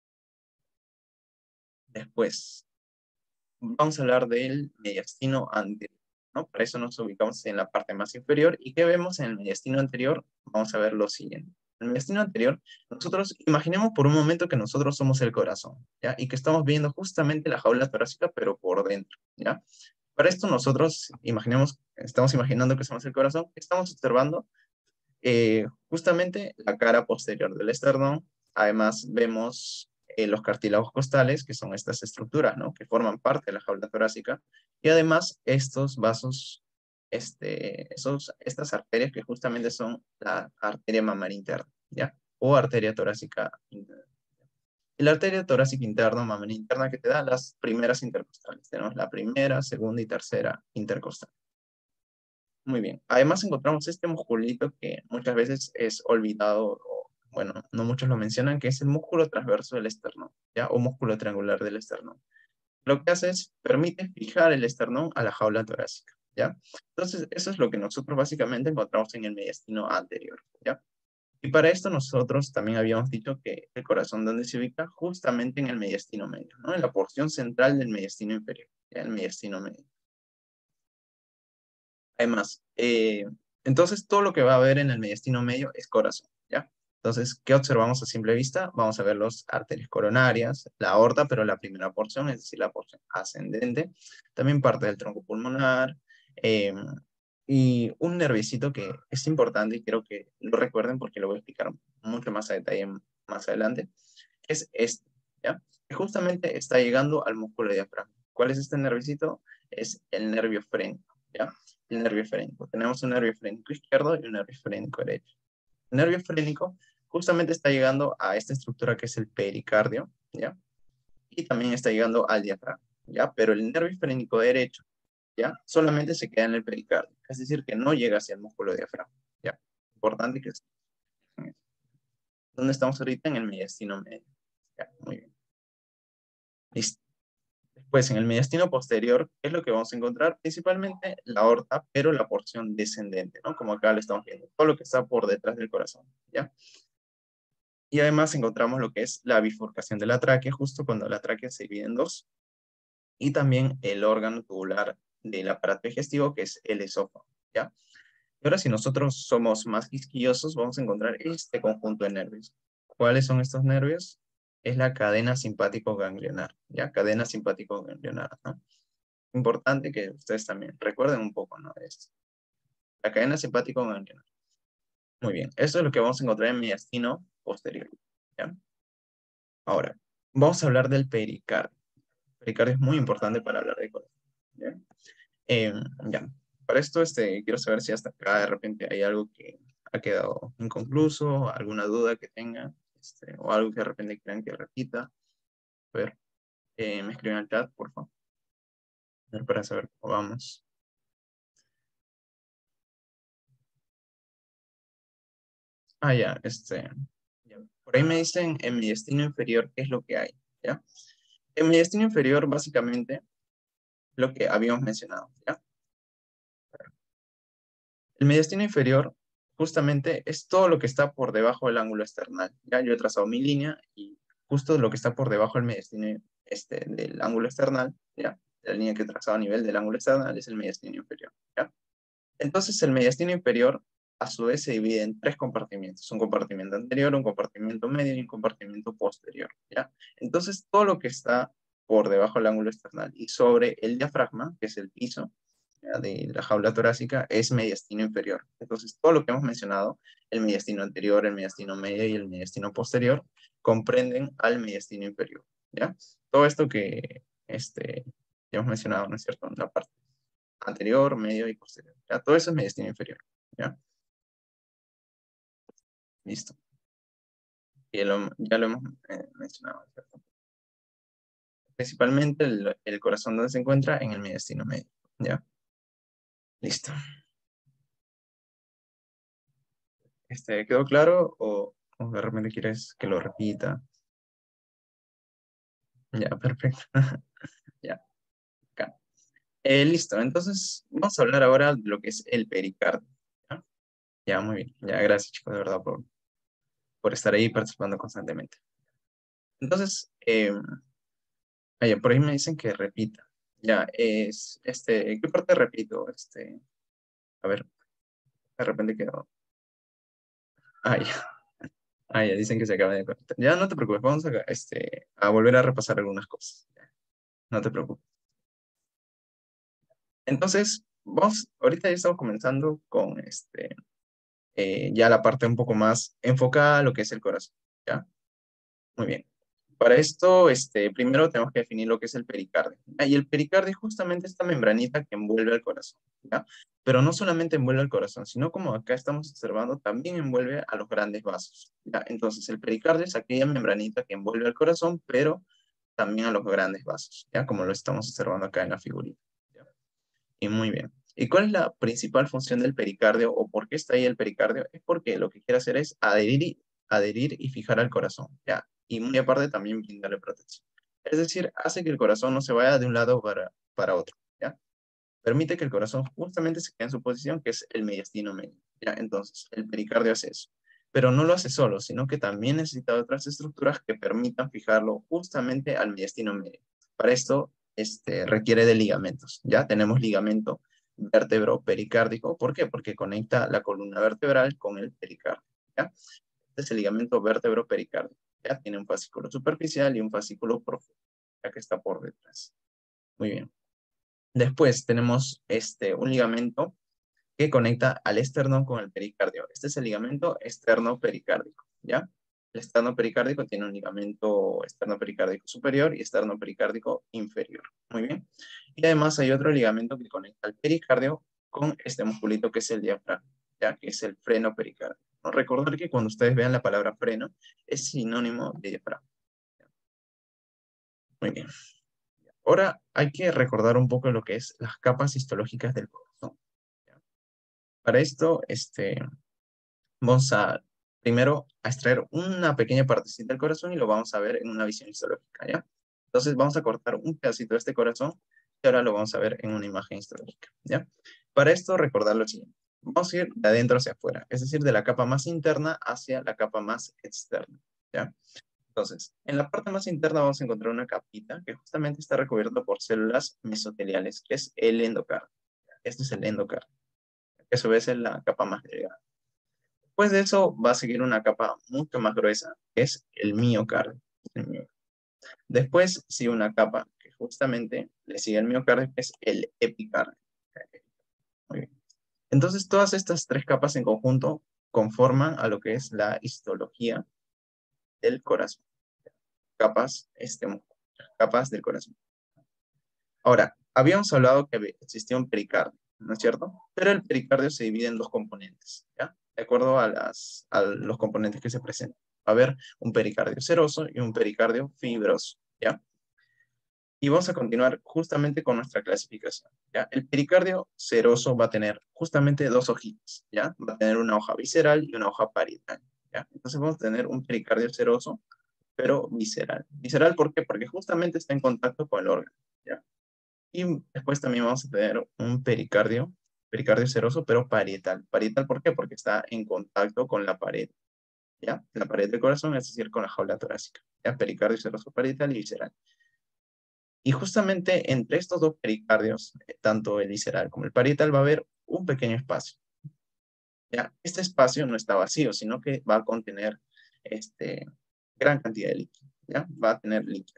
Después, vamos a hablar del mediastino anterior, ¿no? Para eso nos ubicamos en la parte más inferior. ¿Y qué vemos en el mediastino anterior? Vamos a ver lo siguiente. En el mediastino anterior, nosotros imaginemos por un momento que nosotros somos el corazón, ¿ya? Y que estamos viendo justamente la jaula torácica, pero por dentro, ¿ya? Para esto nosotros estamos imaginando que somos el corazón, estamos observando justamente la cara posterior del esternón. Además vemos los cartílagos costales, que son estas estructuras, ¿no? Que forman parte de la jaula torácica. Y además estos vasos, estas arterias que justamente son la arteria mamaria interna, ¿ya? O arteria torácica interna. Y la arteria torácica interna, mamaria interna, que te da las primeras intercostales. Tenemos la primera, segunda y tercera intercostal. Muy bien. Además encontramos este musculito que muchas veces es olvidado, o bueno, no muchos lo mencionan, que es el músculo transverso del esternón, ¿ya? O músculo triangular del esternón. Lo que hace es, permite fijar el esternón a la jaula torácica, ¿ya? Entonces, eso es lo que nosotros básicamente encontramos en el mediastino anterior, ¿ya? Y para esto nosotros también habíamos dicho que el corazón, ¿dónde se ubica? Justamente en el mediastino medio, ¿no? En la porción central del mediastino inferior, ¿ya? El mediastino medio. Además, entonces todo lo que va a haber en el mediastino medio es corazón, ¿ya? Entonces, ¿qué observamos a simple vista? Vamos a ver las arterias coronarias, la aorta, pero la primera porción, es decir, la porción ascendente, también parte del tronco pulmonar, eh, y un nerviecito que es importante y quiero que lo recuerden porque lo voy a explicar mucho más a detalle más adelante, es este, ¿ya? Que justamente está llegando al músculo diafragma. ¿Cuál es este nerviecito? Es el nervio frénico, ¿ya? El nervio frénico. Tenemos un nervio frénico izquierdo y un nervio frénico derecho. El nervio frénico justamente está llegando a esta estructura que es el pericardio, ¿ya? Y también está llegando al diafragma, ¿ya? Pero el nervio frénico derecho, ¿ya? Solamente se queda en el pericardio, es decir, que no llega hacia el músculo diafragma, ¿ya? Importante que ¿dónde estamos ahorita? En el mediastino medio. Ya, muy bien. Listo. Después, en el mediastino posterior, ¿qué es lo que vamos a encontrar? Principalmente la aorta, pero la porción descendente, ¿no? Como acá lo estamos viendo, todo lo que está por detrás del corazón, ¿ya? Y además encontramos lo que es la bifurcación de la tráquea, justo cuando la tráquea se divide en dos, y también el órgano tubular del aparato digestivo, que es el esófago, ¿ya? Y ahora, si nosotros somos más quisquillosos, vamos a encontrar este conjunto de nervios. ¿Cuáles son estos nervios? Es la cadena simpático-ganglionar, ¿ya? Cadena simpático-ganglionar, ¿no? Importante que ustedes también recuerden un poco, ¿no? Esto. La cadena simpático-ganglionar. Muy bien, esto es lo que vamos a encontrar en mediastino posterior, ¿ya? Ahora, vamos a hablar del pericardio. El pericardio es muy importante para hablar de corazón, ¿ya? Eh, ya. Para esto, quiero saber si hasta acá de repente hay algo que ha quedado inconcluso, alguna duda que tengan, o algo que de repente quieran que repita. A ver, me escriben al chat, por favor, a ver, para saber cómo vamos. Ah, ya, ya. Por ahí me dicen en mi destino inferior qué es lo que hay, ¿ya? En mi destino inferior, básicamente, lo que habíamos mencionado, ¿ya? El mediastino inferior justamente es todo lo que está por debajo del ángulo esternal. Ya yo he trazado mi línea y justo lo que está por debajo del mediastino del ángulo esternal, ya, la línea que he trazado a nivel del ángulo esternal es el mediastino inferior. ¿Ya? Entonces el mediastino inferior a su vez se divide en tres compartimientos, un compartimento anterior, un compartimento medio y un compartimento posterior. ¿Ya? Entonces todo lo que está por debajo del ángulo external y sobre el diafragma, que es el piso, ¿ya?, de la jaula torácica, es mediastino inferior. Entonces todo lo que hemos mencionado, el mediastino anterior, el mediastino medio y el mediastino posterior, comprenden al mediastino inferior. ¿Ya? Todo esto que ya hemos mencionado, ¿no es cierto?, en la parte anterior, medio y posterior. ¿Ya? Todo eso es mediastino inferior. ¿Ya? Listo. Y ya lo hemos mencionado, ¿cierto? Principalmente el corazón donde se encuentra en el mediastino medio. ¿Ya? Listo. ¿Quedó claro o de repente quieres que lo repita? Ya, perfecto. Ya, acá. Listo, entonces vamos a hablar ahora de lo que es el pericardio. ¿Ya? Ya, muy bien. Ya, gracias chicos, de verdad, por estar ahí participando constantemente. Entonces, por ahí me dicen que repita. Ya, ¿qué parte repito? A ver, de repente quedó. Ya. Ya dicen que se acaba de conectar. Ya, no te preocupes, vamos a volver a repasar algunas cosas. No te preocupes. Entonces, ahorita ya estamos comenzando con ya la parte un poco más enfocada a lo que es el corazón, ¿ya? Muy bien. Para esto, primero tenemos que definir lo que es el pericardio. Y el pericardio es justamente esta membranita que envuelve al corazón, ¿ya? Pero no solamente envuelve al corazón, sino como acá estamos observando, también envuelve a los grandes vasos, ¿ya? Entonces, el pericardio es aquella membranita que envuelve al corazón, pero también a los grandes vasos, ¿ya? Como lo estamos observando acá en la figurita, ¿ya? Y muy bien. ¿Y cuál es la principal función del pericardio o por qué está ahí el pericardio? Es porque lo que quiere hacer es adherir y fijar al corazón, ¿ya? Y muy aparte también brindarle protección. Es decir, hace que el corazón no se vaya de un lado para otro, ¿ya? Permite que el corazón justamente se quede en su posición, que es el mediastino medio, ¿ya? Entonces, el pericardio hace eso. Pero no lo hace solo, sino que también necesita otras estructuras que permitan fijarlo justamente al mediastino medio. Para esto, requiere de ligamentos, ¿ya? Tenemos ligamento vértebro pericárdico. ¿Por qué? Porque conecta la columna vertebral con el pericardio, ¿ya? Este es el ligamento vértebro pericárdico, ¿ya? Tiene un fascículo superficial y un fascículo profundo, ya que está por detrás. Muy bien. Después tenemos un ligamento que conecta al esternón con el pericardio. Este es el ligamento externo-pericárdico, ¿ya? El externo-pericárdico tiene un ligamento externo-pericárdico superior y externo-pericárdico inferior. Muy bien. Y además hay otro ligamento que conecta al pericardio con este musculito que es el diafragma, ¿ya? Que es el freno pericárdico. ¿No? Recordar que cuando ustedes vean la palabra freno es sinónimo de diafragma. Muy bien. Ahora hay que recordar un poco lo que es las capas histológicas del corazón. Para esto, vamos primero a extraer una pequeña partecita del corazón y lo vamos a ver en una visión histológica, ¿ya? Entonces vamos a cortar un pedacito de este corazón y ahora lo vamos a ver en una imagen histológica, ¿ya? Para esto, recordar lo siguiente. Vamos a ir de adentro hacia afuera, es decir, de la capa más interna hacia la capa más externa, ¿ya? Entonces, en la parte más interna vamos a encontrar una capita que justamente está recubierta por células mesoteliales, que es el endocardio. Este es el endocardio, que a su vez es la capa más delgada. Después de eso va a seguir una capa mucho más gruesa, que es el miocardio. Después sigue una capa que justamente le sigue el miocardio, que es el epicardio. Muy bien. Entonces, todas estas tres capas en conjunto conforman a lo que es la histología del corazón. Capas, capas del corazón. Ahora, habíamos hablado que existía un pericardio, ¿no es cierto? Pero el pericardio se divide en dos componentes, ¿ya? De acuerdo a los componentes que se presentan. Va a haber un pericardio seroso y un pericardio fibroso, ¿ya? Y vamos a continuar justamente con nuestra clasificación, ¿ya? El pericardio seroso va a tener justamente dos hojitas, ¿ya? Va a tener una hoja visceral y una hoja parietal, ¿ya? Entonces vamos a tener un pericardio seroso, pero visceral. ¿Visceral por qué? Porque justamente está en contacto con el órgano, ¿ya? Y después también vamos a tener un pericardio seroso, pero parietal. ¿Parietal por qué? Porque está en contacto con la pared, ¿ya? La pared del corazón, es decir, con la jaula torácica, ¿ya? Pericardio seroso, parietal y visceral. Y justamente entre estos dos pericardios, tanto el visceral como el parietal, va a haber un pequeño espacio, ¿ya? Este espacio no está vacío, sino que va a contener gran cantidad de líquido, ¿ya? Va a tener líquido,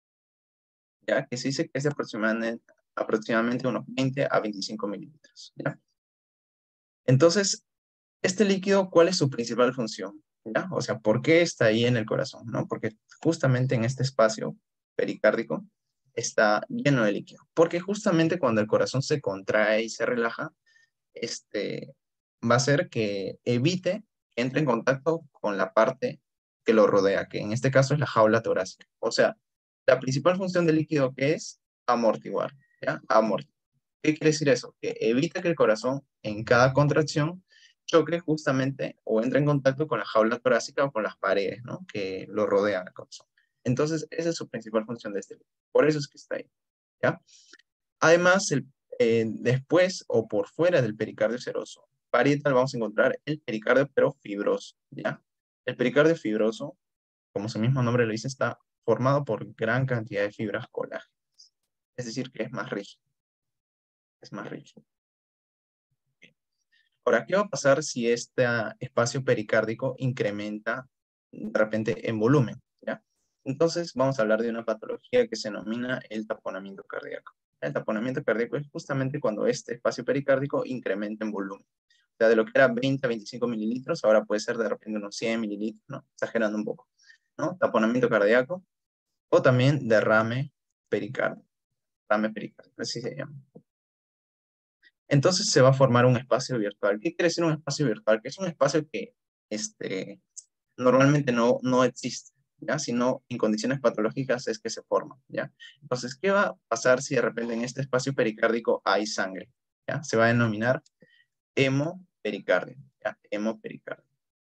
¿ya? Que se dice que es de aproximadamente unos 20 a 25 mililitros, ¿ya? Entonces, este líquido, ¿cuál es su principal función? ¿Ya? O sea, ¿por qué está ahí en el corazón? ¿No? Porque justamente en este espacio pericárdico está lleno de líquido. Porque justamente cuando el corazón se contrae y se relaja, va a hacer que evite que entre en contacto con la parte que lo rodea, que en este caso es la jaula torácica. O sea, la principal función del líquido que es amortiguar, ¿ya? Amortiguar. ¿Qué quiere decir eso? Que evita que el corazón en cada contracción choque justamente o entre en contacto con la jaula torácica o con las paredes, ¿no? Que lo rodean al corazón. Entonces, esa es su principal función de este líquido. Por eso es que está ahí, ¿ya? Además, después o por fuera del pericardio seroso parietal vamos a encontrar el pericardio pero fibroso, ¿ya? El pericardio fibroso, como su mismo nombre lo dice, está formado por gran cantidad de fibras colágenas. Es decir, que es más rígido. Es más rígido. Ahora, ¿qué va a pasar si este espacio pericárdico incrementa de repente en volumen? ¿Ya? Entonces, vamos a hablar de una patología que se denomina el taponamiento cardíaco. El taponamiento cardíaco es justamente cuando este espacio pericárdico incrementa en volumen. O sea, de lo que era 20 a 25 mililitros, ahora puede ser de repente unos 100 mililitros, ¿no? Exagerando un poco, ¿no? Taponamiento cardíaco o también derrame pericárdico. Derrame pericárdico, así se llama. Entonces se va a formar un espacio virtual. ¿Qué quiere decir un espacio virtual? Que es un espacio que normalmente no existe, ¿ya? Sino en condiciones patológicas es que se forma, ¿ya? Entonces, ¿qué va a pasar si de repente en este espacio pericárdico hay sangre? ¿Ya? Se va a denominar hemopericardio, ¿ya? Hemopericardio.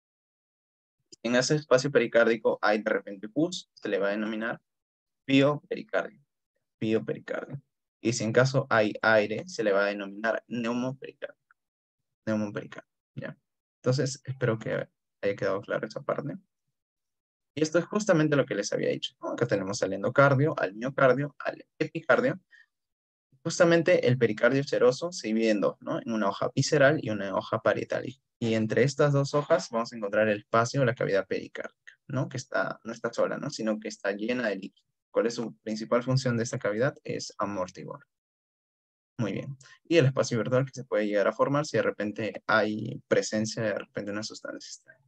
En ese espacio pericárdico hay de repente pus, se le va a denominar piopericardio, piopericardio. Y si en caso hay aire, se le va a denominar neumopericardio, neumopericardio, ¿ya? Entonces, espero que haya quedado claro esa parte. Y esto es justamente lo que les había dicho, ¿no? Acá tenemos al endocardio, al miocardio, al epicardio. Justamente el pericardio seroso se divide en dos, ¿no? En una hoja visceral y una hoja parietal. Y entre estas dos hojas vamos a encontrar el espacio, la cavidad pericárdica, ¿no? Que no está sola, ¿no? Sino que está llena de líquido. ¿Cuál es su principal función de esta cavidad? Es amortiguar. Muy bien. Y el espacio virtual que se puede llegar a formar si de repente hay presencia de repente una sustancia extraña.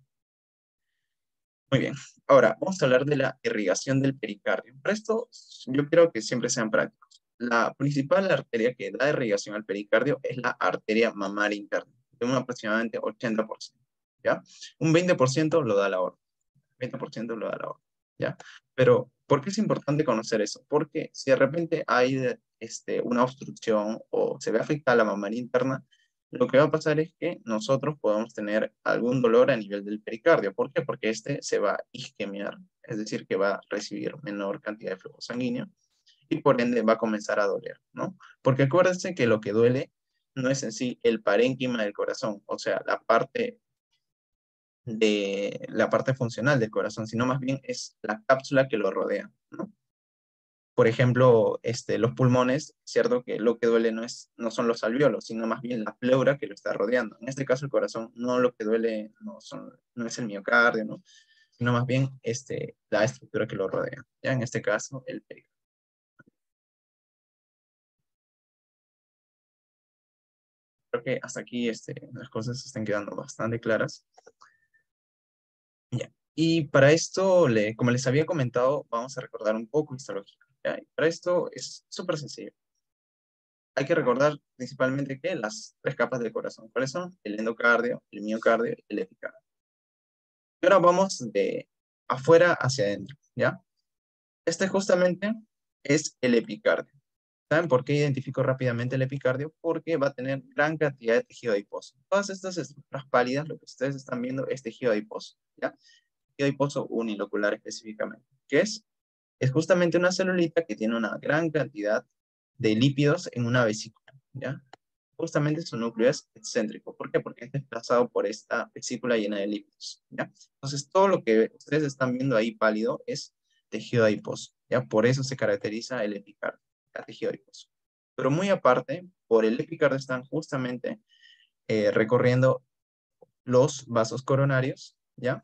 Muy bien. Ahora, vamos a hablar de la irrigación del pericardio. Para esto, yo quiero que siempre sean prácticos. La principal arteria que da irrigación al pericardio es la arteria mamaria interna, de un aproximadamente 80%, ¿ya? Un 20% lo da la aorta. 20% lo da la aorta, ¿ya? Pero, ¿por qué es importante conocer eso? Porque si de repente hay una obstrucción o se ve afectada la mamaria interna, lo que va a pasar es que nosotros podemos tener algún dolor a nivel del pericardio. ¿Por qué? Porque este se va a isquemiar, es decir, que va a recibir menor cantidad de flujo sanguíneo y por ende va a comenzar a doler, ¿no? Porque acuérdense que lo que duele no es en sí el parénquima del corazón, o sea, la parte funcional del corazón, sino más bien es la cápsula que lo rodea, ¿no? Por ejemplo, los pulmones, cierto que lo que duele no son los alvéolos, sino más bien la pleura que lo está rodeando. En este caso, el corazón, no lo que duele no es el miocardio, ¿no? Sino más bien la estructura que lo rodea. Ya en este caso, el pericardio. Creo que hasta aquí las cosas están quedando bastante claras. Ya. Y para esto, como les había comentado, vamos a recordar un poco histológica. ¿Ya? Y para esto es súper sencillo. Hay que recordar principalmente que las tres capas del corazón. ¿Cuáles son? El endocardio, el miocardio y el epicardio. Y ahora vamos de afuera hacia adentro, ¿ya? Este justamente es el epicardio. ¿Saben por qué identifico rápidamente el epicardio? Porque va a tener gran cantidad de tejido adiposo. Todas estas estructuras pálidas, lo que ustedes están viendo es tejido adiposo, ¿ya? Tejido adiposo unilocular específicamente. ¿Qué es? Es justamente una celulita que tiene una gran cantidad de lípidos en una vesícula, ¿ya? Justamente su núcleo es excéntrico. ¿Por qué? Porque es desplazado por esta vesícula llena de lípidos, ¿ya? Entonces, todo lo que ustedes están viendo ahí pálido es tejido adiposo, ¿ya? Por eso se caracteriza el epicardio, el tejido adiposo. Pero muy aparte, por el epicardio están justamente recorriendo los vasos coronarios, ¿ya?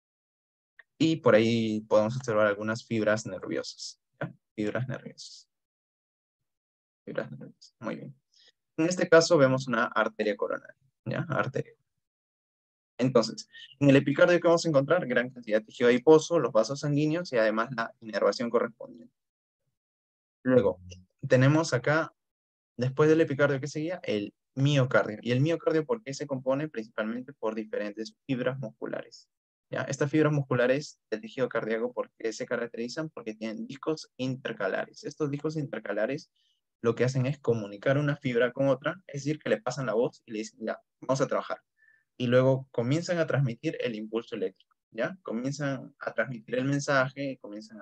Y por ahí podemos observar algunas fibras nerviosas, ¿ya? Fibras nerviosas. Fibras nerviosas. Muy bien. En este caso vemos una arteria coronaria, ¿ya? Arteria. Entonces, en el epicardio que vamos a encontrar gran cantidad de tejido adiposo, los vasos sanguíneos y además la inervación correspondiente. Luego, tenemos acá, después del epicardio que seguía, el miocardio. ¿Y el miocardio por qué se compone? Principalmente por diferentes fibras musculares. ¿Ya? Estas fibras musculares del tejido cardíaco, ¿por qué se caracterizan? Porque tienen discos intercalares. Estos discos intercalares lo que hacen es comunicar una fibra con otra, es decir, que le pasan la voz y le dicen, ya, vamos a trabajar. Y luego comienzan a transmitir el impulso eléctrico, ¿ya? Comienzan a transmitir el mensaje,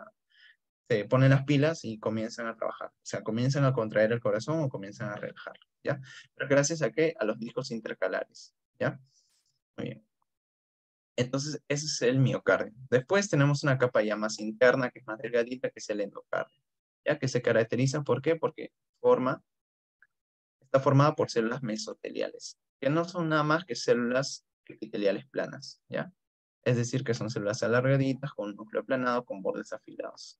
se ponen las pilas y comienzan a trabajar. O sea, comienzan a contraer el corazón o comienzan a relajarlo, ¿ya? Pero gracias a qué? A los discos intercalares, ¿ya? Muy bien. Entonces, ese es el miocardio. Después tenemos una capa ya más interna, que es más delgadita, que es el endocardio. ¿Ya? Que se caracteriza, ¿por qué? Porque está formada por células mesoteliales, que no son nada más que células epiteliales planas, ¿ya? Es decir, que son células alargaditas, con un núcleo aplanado, con bordes afilados.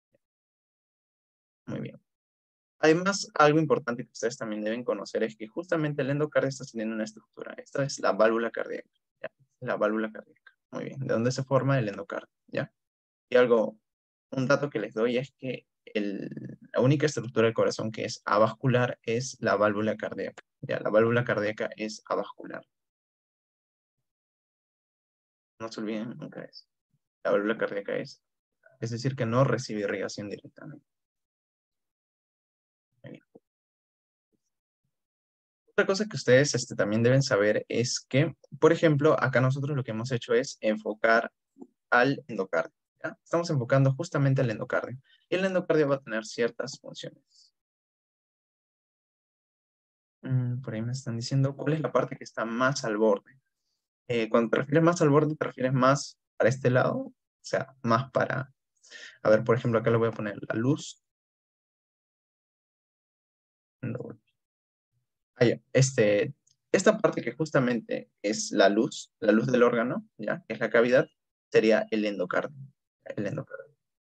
Muy bien. Además, algo importante que ustedes también deben conocer es que justamente el endocardio está teniendo una estructura. Esta es la válvula cardíaca, ¿ya? La válvula cardíaca. Muy bien. ¿De dónde se forma el endocardio? ¿Ya? Y un dato que les doy es que la única estructura del corazón que es avascular es la válvula cardíaca. Ya, la válvula cardíaca es avascular. No se olviden nunca eso. La válvula cardíaca es decir, que no recibe irrigación directamente. Bien. Otra cosa que ustedes también deben saber es que, por ejemplo, acá nosotros lo que hemos hecho es enfocar al endocardio. ¿Ya? Estamos enfocando justamente al endocardio. Y el endocardio va a tener ciertas funciones. Por ahí me están diciendo cuál es la parte que está más al borde. Cuando te refieres más al borde, te refieres más para este lado, o sea, más para, a ver, por ejemplo, acá le voy a poner la luz. No. Ah, ya. Esta parte que justamente es la luz del órgano, ¿ya? Que es la cavidad, sería el endocardio. El endocardio.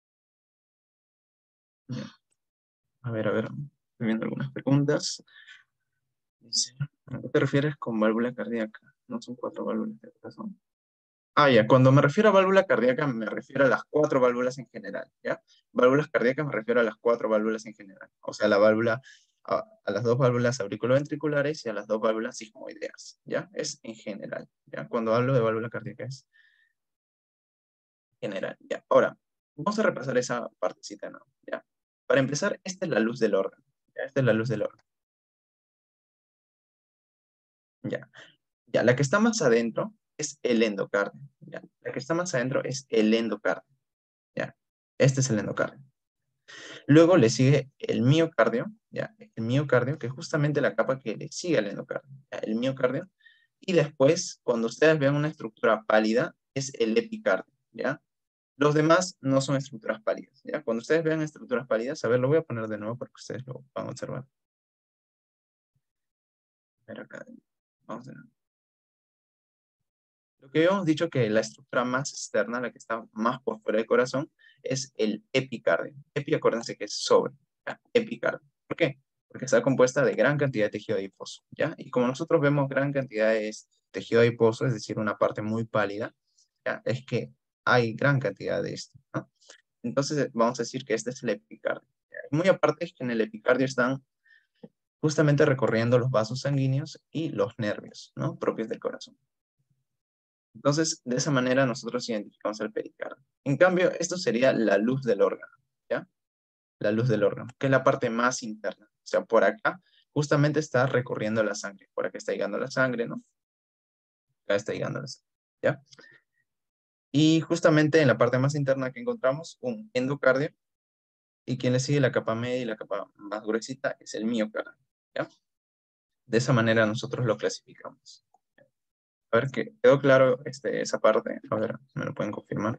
Ya. A ver, estoy viendo algunas preguntas. Dice, ¿a qué te refieres con válvula cardíaca? No son 4 válvulas de corazón. Ah, ya, cuando me refiero a válvula cardíaca me refiero a las 4 válvulas en general, ¿ya? Válvulas cardíacas me refiero a las 4 válvulas en general, o sea, a las 2 válvulas auriculoventriculares y a las 2 válvulas sigmoideas, ¿ya? Es en general, ¿ya? Cuando hablo de válvula cardíaca es general, ¿ya? Ahora, vamos a repasar esa partecita, ¿no? ¿Ya? Para empezar, esta es la luz del órgano, ¿ya? Esta es la luz del órgano, ¿ya? Ya, la que está más adentro es el endocardio, ¿ya? La que está más adentro es el endocardio, ¿ya? Este es el endocardio. Luego le sigue el miocardio, ¿ya? El miocardio, que es justamente la capa que le sigue al endocardio, ¿ya? El miocardio. Y después, cuando ustedes vean una estructura pálida, es el epicardio, ¿ya? Los demás no son estructuras pálidas, ¿ya? Cuando ustedes vean estructuras pálidas, a ver, lo voy a poner de nuevo para que ustedes lo van a observar. A ver acá, vamos a ver. Lo que habíamos dicho que la estructura más externa, la que está más por fuera del corazón, es el epicardio. Epi, acuérdense que es sobre, ¿ya? Epicardio. ¿Por qué? Porque está compuesta de gran cantidad de tejido adiposo, ¿ya? Y como nosotros vemos gran cantidad de tejido adiposo, es decir, una parte muy pálida, ¿ya? Es que hay gran cantidad de esto, ¿no? Entonces vamos a decir que este es el epicardio, ¿ya? Y muy aparte es que en el epicardio están justamente recorriendo los vasos sanguíneos y los nervios, ¿no? Propios del corazón. Entonces, de esa manera nosotros identificamos el pericardio. En cambio, esto sería la luz del órgano, ¿ya? La luz del órgano, que es la parte más interna. O sea, por acá justamente está recorriendo la sangre. Por acá está llegando la sangre, ¿no? Acá está llegando la sangre, ¿ya? Y justamente en la parte más interna que encontramos un endocardio, y quien le sigue la capa media y la capa más gruesita es el miocardio, ¿ya? De esa manera nosotros lo clasificamos. A ver, que quedó claro esa parte. A ver, ¿me lo pueden confirmar?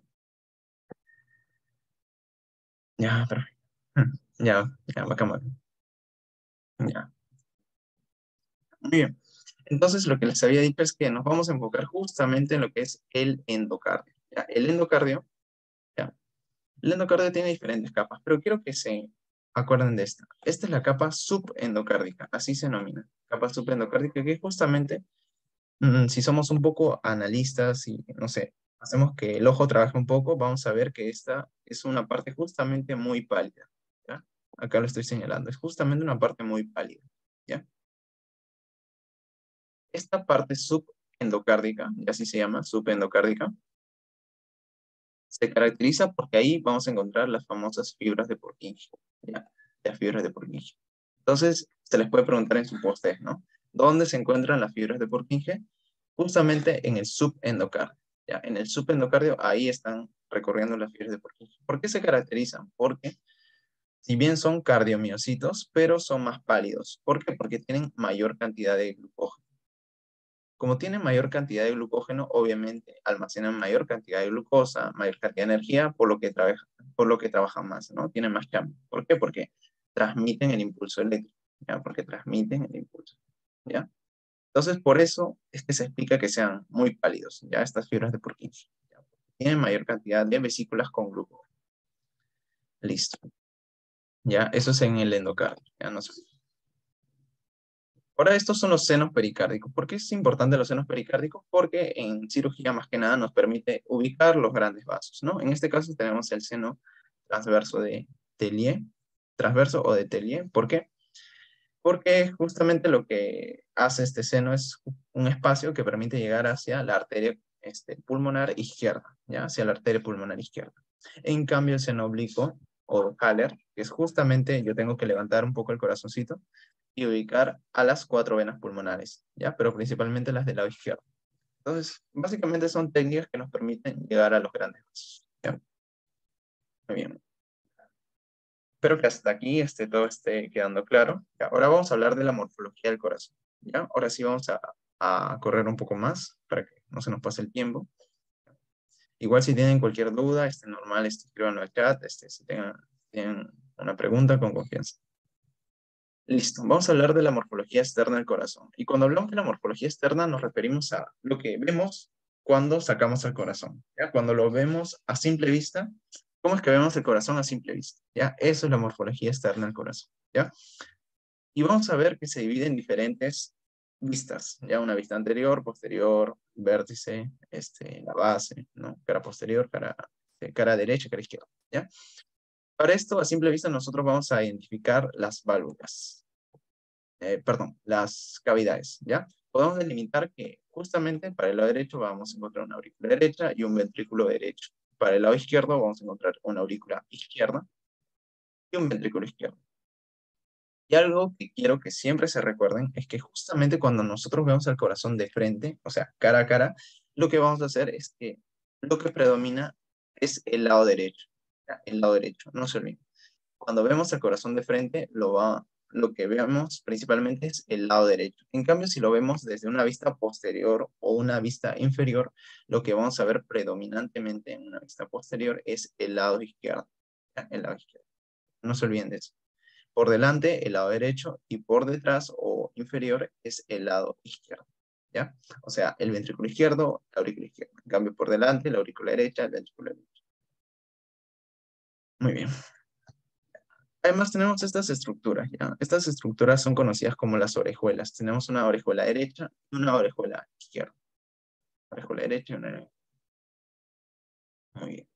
Ya, perfecto. Ya, ya, bacán. Ya, muy bien. Entonces, lo que les había dicho es que nos vamos a enfocar justamente en lo que es el endocardio. ¿Ya? El endocardio, ¿ya? El endocardio tiene diferentes capas, pero quiero que se acuerden de esta. Esta es la capa subendocárdica, así se denomina. Capa subendocárdica, que justamente, si somos un poco analistas y, no sé, hacemos que el ojo trabaje un poco, vamos a ver que esta es una parte justamente muy pálida, ¿ya? Acá lo estoy señalando, es justamente una parte muy pálida, ¿ya? Esta parte subendocárdica, y así se llama, subendocárdica, se caracteriza porque ahí vamos a encontrar las famosas fibras de Purkinje, ¿ya? Las fibras de Purkinje. Entonces, se les puede preguntar en su post ¿no? ¿Dónde se encuentran las fibras de Purkinje? Justamente en el subendocardio, ¿ya? En el subendocardio, ahí están recorriendo las fibras de Purkinje. ¿Por qué se caracterizan? Porque si bien son cardiomiocitos, pero son más pálidos. ¿Por qué? Porque tienen mayor cantidad de glucógeno. como tienen mayor cantidad de glucógeno, obviamente almacenan mayor cantidad de glucosa, mayor cantidad de energía, por lo que trabajan más, ¿no? Tienen más chamba. ¿Por qué? Porque transmiten el impulso eléctrico, ¿ya? Porque transmiten el impulso, ¿ya? Entonces, por eso es que se explica que sean muy pálidos, ¿ya? Estas fibras de Purkinje, ¿ya? Tienen mayor cantidad de vesículas con glucógeno. Listo. Ya, eso es en el endocardio, ya no sé. Ahora, estos son los senos pericárdicos. ¿Por qué es importante los senos pericárdicos? Porque en cirugía, más que nada, nos permite ubicar los grandes vasos, ¿no? En este caso tenemos el seno transverso de Tellier, transverso o de Tellier. ¿Por qué? Porque justamente lo que hace este seno es un espacio que permite llegar hacia la arteria pulmonar izquierda, ¿ya? Hacia la arteria pulmonar izquierda. En cambio, el seno oblicuo o Haller, que es justamente, yo tengo que levantar un poco el corazoncito y ubicar a las 4 venas pulmonares, ¿ya? Pero principalmente las del lado izquierdo. Entonces, básicamente son técnicas que nos permiten llegar a los grandes vasos, ¿ya? Muy bien. Espero que hasta aquí todo esté quedando claro. Ya, ahora vamos a hablar de la morfología del corazón, ¿ya? Ahora sí vamos a correr un poco más para que no se nos pase el tiempo. Igual si tienen cualquier duda, normal, escríbanlo al chat, si tienen una pregunta, con confianza. Listo, vamos a hablar de la morfología externa del corazón. Y cuando hablamos de la morfología externa nos referimos a lo que vemos cuando sacamos el corazón, ¿ya? Cuando lo vemos a simple vista, ¿cómo es que vemos el corazón a simple vista? ¿Ya? Eso es la morfología externa del corazón, ¿ya? Y vamos a ver que se divide en diferentes vistas, ¿ya? Una vista anterior, posterior, vértice, la base, ¿no? Cara posterior, cara derecha, cara izquierda, ¿ya? Para esto, a simple vista, nosotros vamos a identificar las válvulas, las cavidades, ¿ya? Podemos delimitar que justamente para el lado derecho vamos a encontrar una aurícula derecha y un ventrículo derecho. Para el lado izquierdo vamos a encontrar una aurícula izquierda y un ventrículo izquierdo. Y algo que quiero que siempre se recuerden es que justamente cuando nosotros vemos el corazón de frente, o sea, cara a cara, lo que vamos a hacer es que lo que predomina es el lado derecho, ¿ya? El lado derecho, no se olviden. Cuando vemos el corazón de frente, lo que vemos principalmente es el lado derecho. En cambio, si lo vemos desde una vista posterior o una vista inferior, lo que vamos a ver predominantemente en una vista posterior es el lado izquierdo, ¿ya? El lado izquierdo. No se olviden de eso. Por delante, el lado derecho, y por detrás o inferior es el lado izquierdo, ¿ya? O sea, el ventrículo izquierdo, la aurícula izquierda. En cambio, por delante, la aurícula derecha, el ventrículo derecho. Muy bien. Además tenemos estas estructuras, ¿ya? Estas estructuras son conocidas como las orejuelas. Tenemos una orejuela derecha y una orejuela izquierda. Orejuela derecha y una orejuela. Muy bien.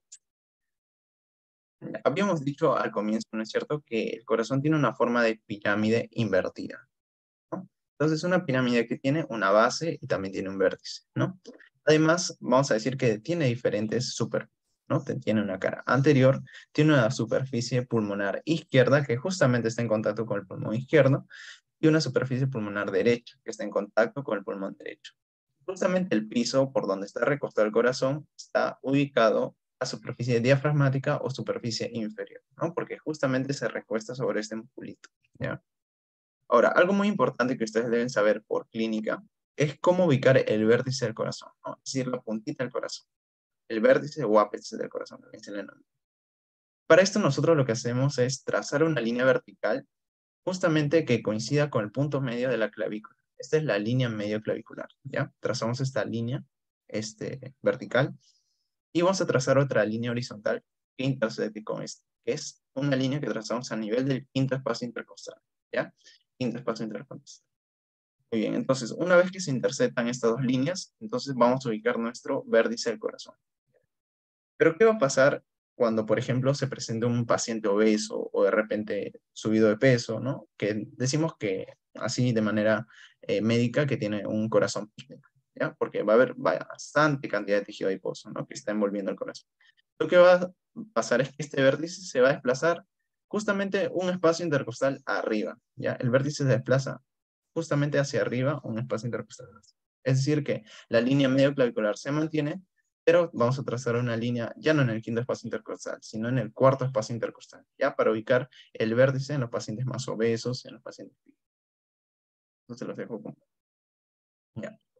Habíamos dicho al comienzo, ¿no es cierto?, que el corazón tiene una forma de pirámide invertida, ¿no? Entonces, una pirámide que tiene una base y también tiene un vértice, ¿no? Además, vamos a decir que tiene diferentes superficies, ¿no? Tiene una cara anterior, tiene una superficie pulmonar izquierda que justamente está en contacto con el pulmón izquierdo y una superficie pulmonar derecha que está en contacto con el pulmón derecho. Justamente el piso por donde está recostado el corazón está ubicado a superficie diafragmática o superficie inferior, ¿no? Porque justamente se recuesta sobre este musculito, ¿ya? Ahora, algo muy importante que ustedes deben saber por clínica es cómo ubicar el vértice del corazón, ¿no? Es decir, la puntita del corazón. El vértice o ápice del corazón, también se le nombra. Para esto nosotros lo que hacemos es trazar una línea vertical justamente que coincida con el punto medio de la clavícula. Esta es la línea medio clavicular, ¿ya? Trazamos esta línea vertical y vamos a trazar otra línea horizontal que intersecte con esta, que es una línea que trazamos a nivel del quinto espacio intercostal, ¿ya? Quinto espacio intercostal. Muy bien, entonces una vez que se interceptan estas dos líneas, entonces vamos a ubicar nuestro vértice del corazón. Pero ¿qué va a pasar cuando, por ejemplo, se presenta un paciente obeso o de repente subido de peso, ¿no? Que decimos que así de manera médica que tiene un corazón pícnico, ¿ya? Porque va a haber bastante cantidad de tejido adiposo, ¿no? Que está envolviendo el corazón. Lo que va a pasar es que este vértice se va a desplazar justamente un espacio intercostal arriba, ¿ya? El vértice se desplaza justamente hacia arriba un espacio intercostal. Es decir, que la línea medio clavicular se mantiene, pero vamos a trazar una línea ya no en el quinto espacio intercostal, sino en el cuarto espacio intercostal, ya para ubicar el vértice en los pacientes más obesos, en los pacientes. Entonces los dejo como. Ya.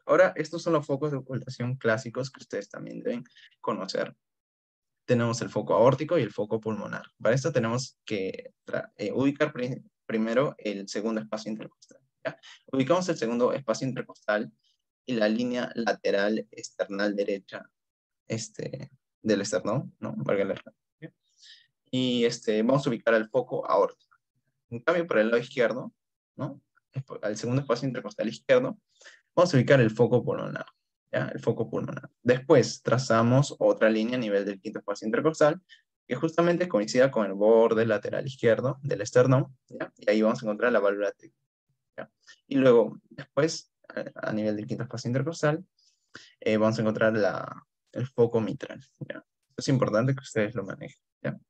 Ahora, estos son los focos de ocultación clásicos que ustedes también deben conocer. Tenemos el foco aórtico y el foco pulmonar. Para esto tenemos que ubicar primero el segundo espacio intercostal, ¿ya? Ubicamos el segundo espacio intercostal y la línea lateral external derecha del esternón, ¿no? Valga la redundancia. Y vamos a ubicar el foco aórtico. En cambio, para el lado izquierdo, ¿no? Al segundo espacio intercostal izquierdo, vamos a ubicar el foco pulmonar, ¿ya? El foco pulmonar. Después trazamos otra línea a nivel del quinto espacio intercostal, que justamente coincida con el borde lateral izquierdo del esternón, ¿ya? Y ahí vamos a encontrar la válvula trícuspide, ¿ya? Y luego, después, a nivel del quinto espacio intercostal, vamos a encontrar el foco mitral, ¿ya? Es importante que ustedes lo manejen, ¿ya?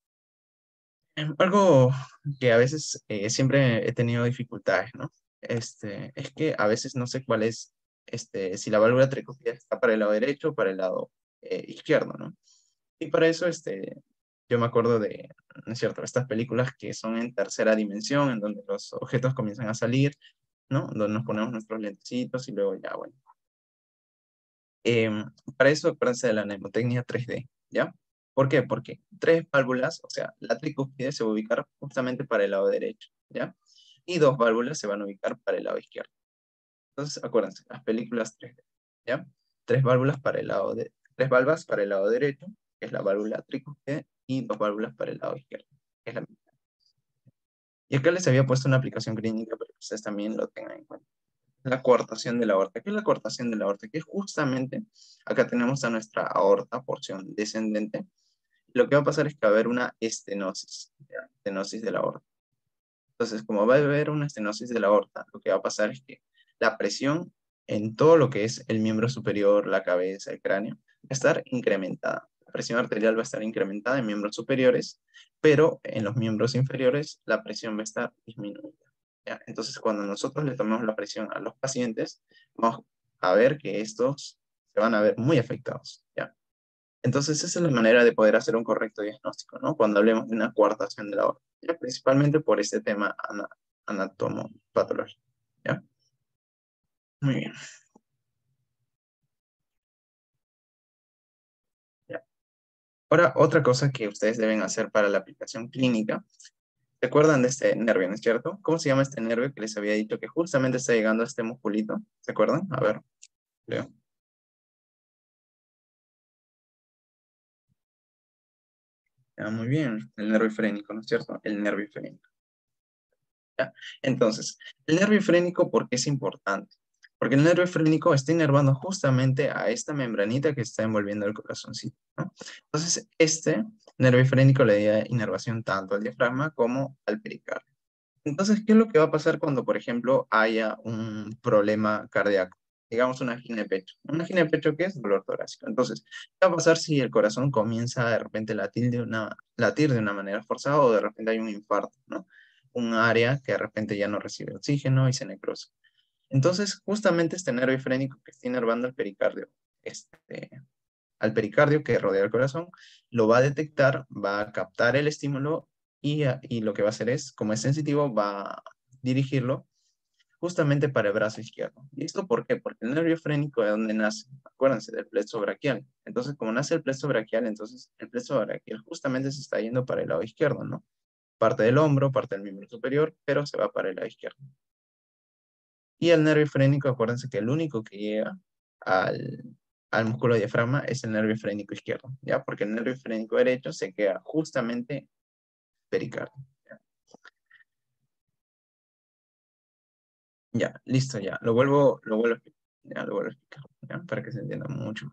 Algo que a veces siempre he tenido dificultades, ¿no? Es que a veces no sé cuál es, si la válvula tricúspide está para el lado derecho o para el lado izquierdo, ¿no? Y para eso, yo me acuerdo de, ¿no es cierto?, estas películas que son en tercera dimensión, en donde los objetos comienzan a salir, ¿no? Donde nos ponemos nuestros lentecitos y luego ya, bueno. Para eso, acuérdense de la mnemotecnia 3D, ¿ya? ¿Por qué? Porque tres válvulas, o sea, la tricúspide se va a ubicar justamente para el lado derecho, ¿ya? Y dos válvulas se van a ubicar para el lado izquierdo. Entonces, acuérdense, las películas 3D, ¿ya? Tres válvulas para el lado derecho, que es la válvula tricúspide, y dos válvulas para el lado izquierdo, que es la mitad. Y acá les había puesto una aplicación clínica para que ustedes también lo tengan en cuenta. La coartación de la aorta. ¿Qué es la coartación de la aorta? Que justamente acá tenemos a nuestra aorta, porción descendente. Lo que va a pasar es que va a haber una estenosis, ¿ya? Estenosis de la aorta. Entonces, como va a haber una estenosis de la aorta, lo que va a pasar es que la presión en todo lo que es el miembro superior, la cabeza, el cráneo, va a estar incrementada. La presión arterial va a estar incrementada en miembros superiores, pero en los miembros inferiores la presión va a estar disminuida, ¿ya? Entonces, cuando nosotros le tomemos la presión a los pacientes, vamos a ver que estos se van a ver muy afectados, ¿ya? Entonces, esa es la manera de poder hacer un correcto diagnóstico, ¿no? Cuando hablemos de una coartación de la aorta, ¿ya? Principalmente por este tema anatomopatológico, ¿ya? Muy bien. ¿Ya? Ahora, otra cosa que ustedes deben hacer para la aplicación clínica, ¿se acuerdan de este nervio, no es cierto? ¿Cómo se llama este nervio que les había dicho que justamente está llegando a este musculito? ¿Se acuerdan? A ver, leo. Ya, muy bien, el nervio frénico, ¿no es cierto? El nervio frénico. ¿Ya? Entonces, el nervio frénico, ¿por qué es importante? Porque el nervio frénico está inervando justamente a esta membranita que está envolviendo el corazoncito, ¿no? Entonces, este nervio frénico le da inervación tanto al diafragma como al pericardio. Entonces, ¿qué es lo que va a pasar cuando, por ejemplo, haya un problema cardíaco? Digamos una angina de pecho. Una angina de pecho, ¿qué es? Dolor torácico. Entonces, ¿qué va a pasar si el corazón comienza de repente a latir de una manera forzada o de repente hay un infarto, ¿no? Un área que de repente ya no recibe oxígeno y se necrosa. Entonces, justamente este nervio frénico que está inervando al pericardio que rodea el corazón, lo va a detectar, va a captar el estímulo y lo que va a hacer es, como es sensitivo, va a dirigirlo justamente para el brazo izquierdo. ¿Y esto por qué? Porque el nervio frénico de donde nace, acuérdense, del plexo braquial. Entonces, como nace el plexo braquial, entonces el plexo braquial justamente se está yendo para el lado izquierdo, ¿no? Parte del hombro, parte del miembro superior, pero se va para el lado izquierdo. Y el nervio frénico, acuérdense que el único que llega al, al músculo diafragma es el nervio frénico izquierdo, ¿ya? Porque el nervio frénico derecho se queda justamente pericardio. ¿Ya? Ya, listo, ya. Lo vuelvo a explicar, ya, lo vuelvo a explicar, ¿ya? Para que se entienda mucho.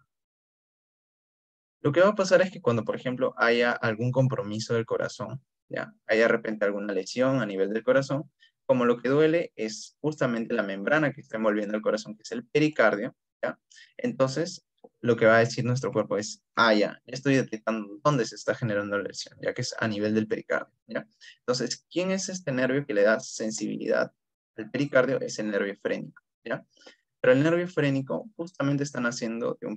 Lo que va a pasar es que cuando, por ejemplo, haya algún compromiso del corazón, ¿ya? Haya de repente alguna lesión a nivel del corazón, como lo que duele es justamente la membrana que está envolviendo el corazón, que es el pericardio, ¿ya? Entonces, lo que va a decir nuestro cuerpo es, ya estoy detectando dónde se está generando la lesión, ya que es a nivel del pericardio, ¿ya? Entonces, ¿quién es este nervio que le da sensibilidad al pericardio? Es el nervio frénico, ¿ya? Pero el nervio frénico justamente está naciendo de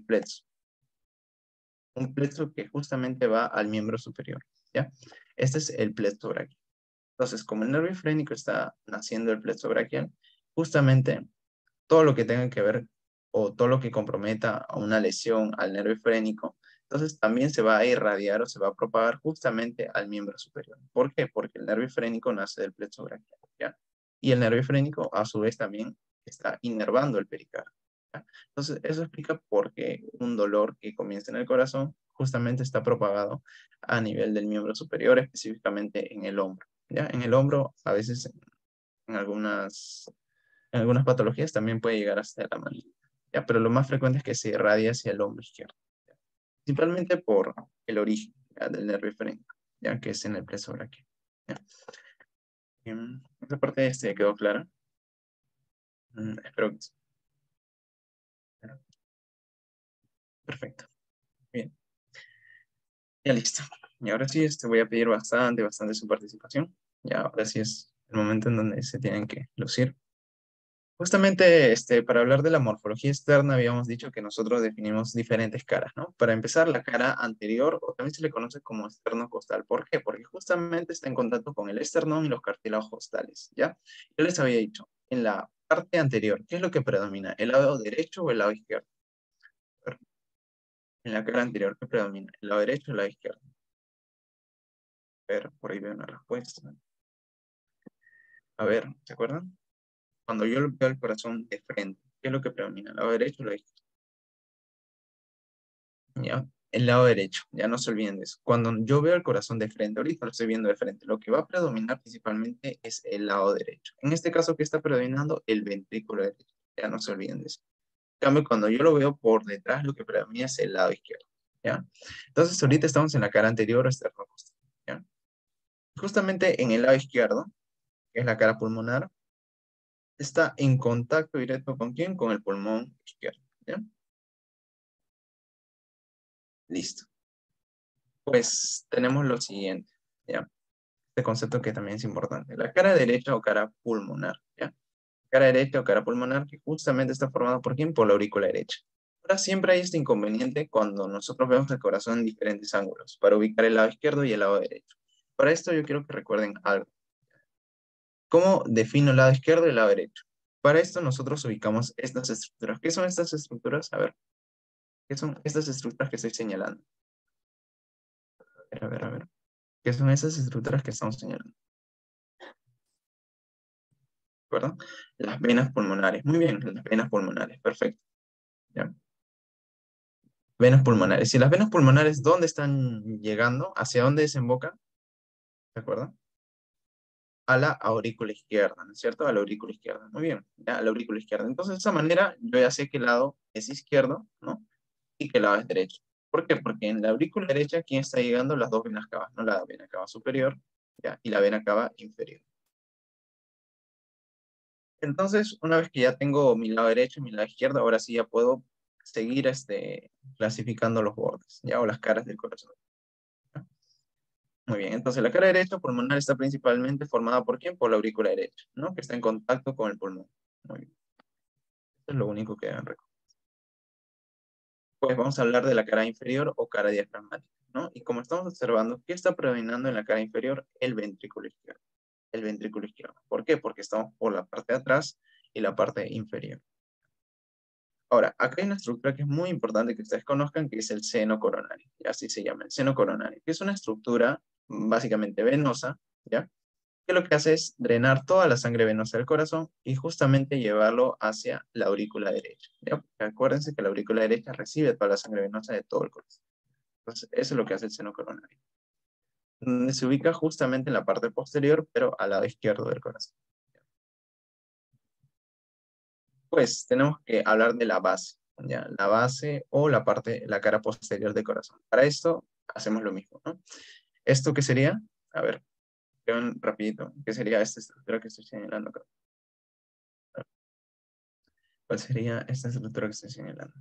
un plexo que justamente va al miembro superior, ¿ya? Este es el plexo braquial. Entonces, como el nervio frénico está naciendo el plexo braquial, justamente todo lo que tenga que ver o todo lo que comprometa a una lesión al nervio frénico, entonces también se va a irradiar o se va a propagar justamente al miembro superior. ¿Por qué? Porque el nervio frénico nace del plexo braquial, ¿ya? Y el nervio frénico a su vez también está inervando el pericardio, ¿ya? Entonces eso explica por qué un dolor que comienza en el corazón justamente está propagado a nivel del miembro superior, específicamente en el hombro, ¿ya? En el hombro a veces en algunas patologías también puede llegar hasta la mano, ¿ya? Pero lo más frecuente es que se irradia hacia el hombro izquierdo, ¿ya? Principalmente por el origen, ¿ya? Del nervio frénico, ya que es en el plexo braquial, ¿ya? Esta parte quedó clara. Espero que sí. Perfecto. Bien, ya listo. Y ahora sí, voy a pedir bastante su participación. Ya ahora sí es el momento en donde se tienen que lucir. Justamente para hablar de la morfología externa, habíamos dicho que nosotros definimos diferentes caras, ¿no? Para empezar, la cara anterior, o también se le conoce como esternocostal. ¿Por qué? Porque justamente está en contacto con el esternón y los cartílagos costales, ¿ya? Yo les había dicho, en la parte anterior, ¿qué es lo que predomina? ¿El lado derecho o el lado izquierdo? En la cara anterior, ¿qué predomina? ¿El lado derecho o el lado izquierdo? A ver, por ahí veo una respuesta. A ver, ¿se acuerdan? Cuando yo veo el corazón de frente, ¿qué es lo que predomina? ¿El lado derecho o el lado izquierdo? ¿Ya? El lado derecho, ya no se olviden de eso. Cuando yo veo el corazón de frente, ahorita lo estoy viendo de frente, lo que va a predominar principalmente es el lado derecho. En este caso, ¿qué está predominando? El ventrículo derecho. Ya no se olviden de eso. En cambio, cuando yo lo veo por detrás, lo que predomina es el lado izquierdo, ¿ya? Entonces, ahorita estamos en la cara anterior o esternocostal, ¿ya? Justamente en el lado izquierdo, que es la cara pulmonar, está en contacto directo ¿con quién? Con el pulmón izquierdo, ¿ya? Listo. Pues tenemos lo siguiente, ¿ya? Este concepto que también es importante. La cara derecha o cara pulmonar, ¿ya? Cara derecha o cara pulmonar que justamente está formada ¿por quién? Por la aurícula derecha. Ahora siempre hay este inconveniente cuando nosotros vemos el corazón en diferentes ángulos para ubicar el lado izquierdo y el lado derecho. Para esto yo quiero que recuerden algo. ¿Cómo defino el lado izquierdo y el lado derecho? Para esto nosotros ubicamos estas estructuras. ¿Qué son estas estructuras? A ver, ¿qué son estas estructuras que estoy señalando? A ver. ¿Qué son esas estructuras que estamos señalando? ¿De acuerdo? Las venas pulmonares. Muy bien, las venas pulmonares. Perfecto. ¿Ya? Venas pulmonares. ¿Y las venas pulmonares dónde están llegando? ¿Hacia dónde desembocan? ¿De acuerdo? A la aurícula izquierda, ¿no es cierto? A la aurícula izquierda. Muy bien, ya, a la aurícula izquierda. Entonces, de esa manera, yo ya sé qué lado es izquierdo, ¿no? Y qué lado es derecho. ¿Por qué? Porque en la aurícula derecha, ¿quién está llegando? Las dos venas cavas, ¿no? La vena cava superior, ¿ya? Y la vena cava inferior. Entonces, una vez que ya tengo mi lado derecho y mi lado izquierdo, ahora sí ya puedo seguir clasificando los bordes, ¿ya? O las caras del corazón. Muy bien, entonces la cara derecha pulmonar está principalmente formada ¿por quién? Por la aurícula derecha, ¿no? Que está en contacto con el pulmón. Muy bien, eso es lo único que deben recordar. Pues vamos a hablar de la cara inferior o cara diafragmática, ¿no? Y como estamos observando, ¿qué está predominando en la cara inferior? El ventrículo izquierdo. El ventrículo izquierdo. ¿Por qué? Porque estamos por la parte de atrás y la parte inferior. Ahora, acá hay una estructura que es muy importante que ustedes conozcan, que es el seno coronario, y así se llama, el seno coronario, que es una estructura básicamente venosa, ¿ya? Que lo que hace es drenar toda la sangre venosa del corazón y justamente llevarlo hacia la aurícula derecha, ¿ya? Porque acuérdense que la aurícula derecha recibe toda la sangre venosa de todo el corazón. Entonces, eso es lo que hace el seno coronario. Se ubica justamente en la parte posterior, pero al lado izquierdo del corazón. Pues tenemos que hablar de la base, ¿ya? La base o la parte, la cara posterior del corazón. Para esto hacemos lo mismo, ¿no? ¿Esto qué sería? A ver, vean rapidito. ¿Qué sería esta estructura que estoy señalando acá? ¿Cuál sería esta estructura que estoy señalando?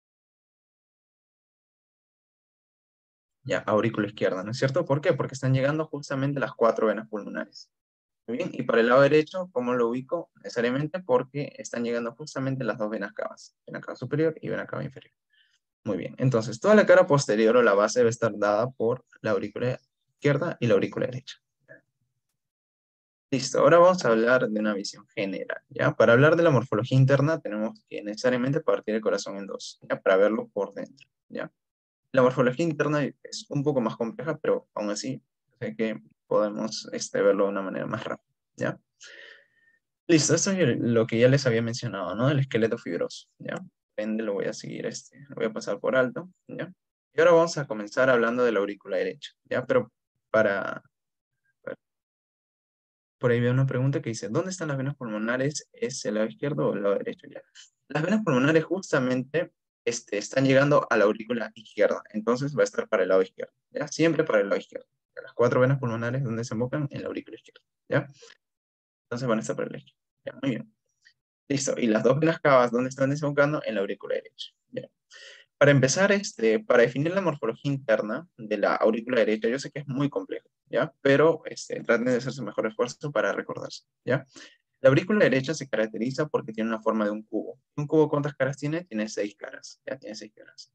Ya, aurícula izquierda, ¿no es cierto? ¿Por qué? Porque están llegando justamente las cuatro venas pulmonares. Muy bien, y para el lado derecho, ¿cómo lo ubico? Necesariamente porque están llegando justamente las dos venas cavas, vena cava superior y vena cava inferior. Muy bien, entonces toda la cara posterior o la base debe estar dada por la aurícula izquierda y la aurícula derecha. Listo, ahora vamos a hablar de una visión general, ¿ya? Para hablar de la morfología interna tenemos que necesariamente partir el corazón en dos, ¿ya? Para verlo por dentro, ¿ya? La morfología interna es un poco más compleja, pero aún así sé que podemos verlo de una manera más rápida, ¿ya? Listo, esto es lo que ya les había mencionado, ¿no? El esqueleto fibroso, ¿ya? Depende, lo voy a seguir, lo voy a pasar por alto, ¿ya? Y ahora vamos a comenzar hablando de la aurícula derecha, ¿ya? Pero para, por ahí veo una pregunta que dice, ¿dónde están las venas pulmonares? ¿Es el lado izquierdo o el lado derecho? Ya. Las venas pulmonares justamente están llegando a la aurícula izquierda, entonces va a estar para el lado izquierdo, ¿ya? Siempre para el lado izquierdo. Las cuatro venas pulmonares donde desembocan en la aurícula izquierda, ¿ya? Entonces van a estar para el lado izquierdo. Ya, muy bien. Listo. Y las dos venas cavas, ¿dónde están desembocando? En la aurícula derecha. ¿Ya? Para empezar, para definir la morfología interna de la aurícula derecha, yo sé que es muy complejo, ¿ya? Pero traten de hacer su mejor esfuerzo para recordarse, ¿ya? La aurícula derecha se caracteriza porque tiene una forma de un cubo. ¿Un cubo cuántas caras tiene? Tiene 6 caras, ya tiene 6 caras.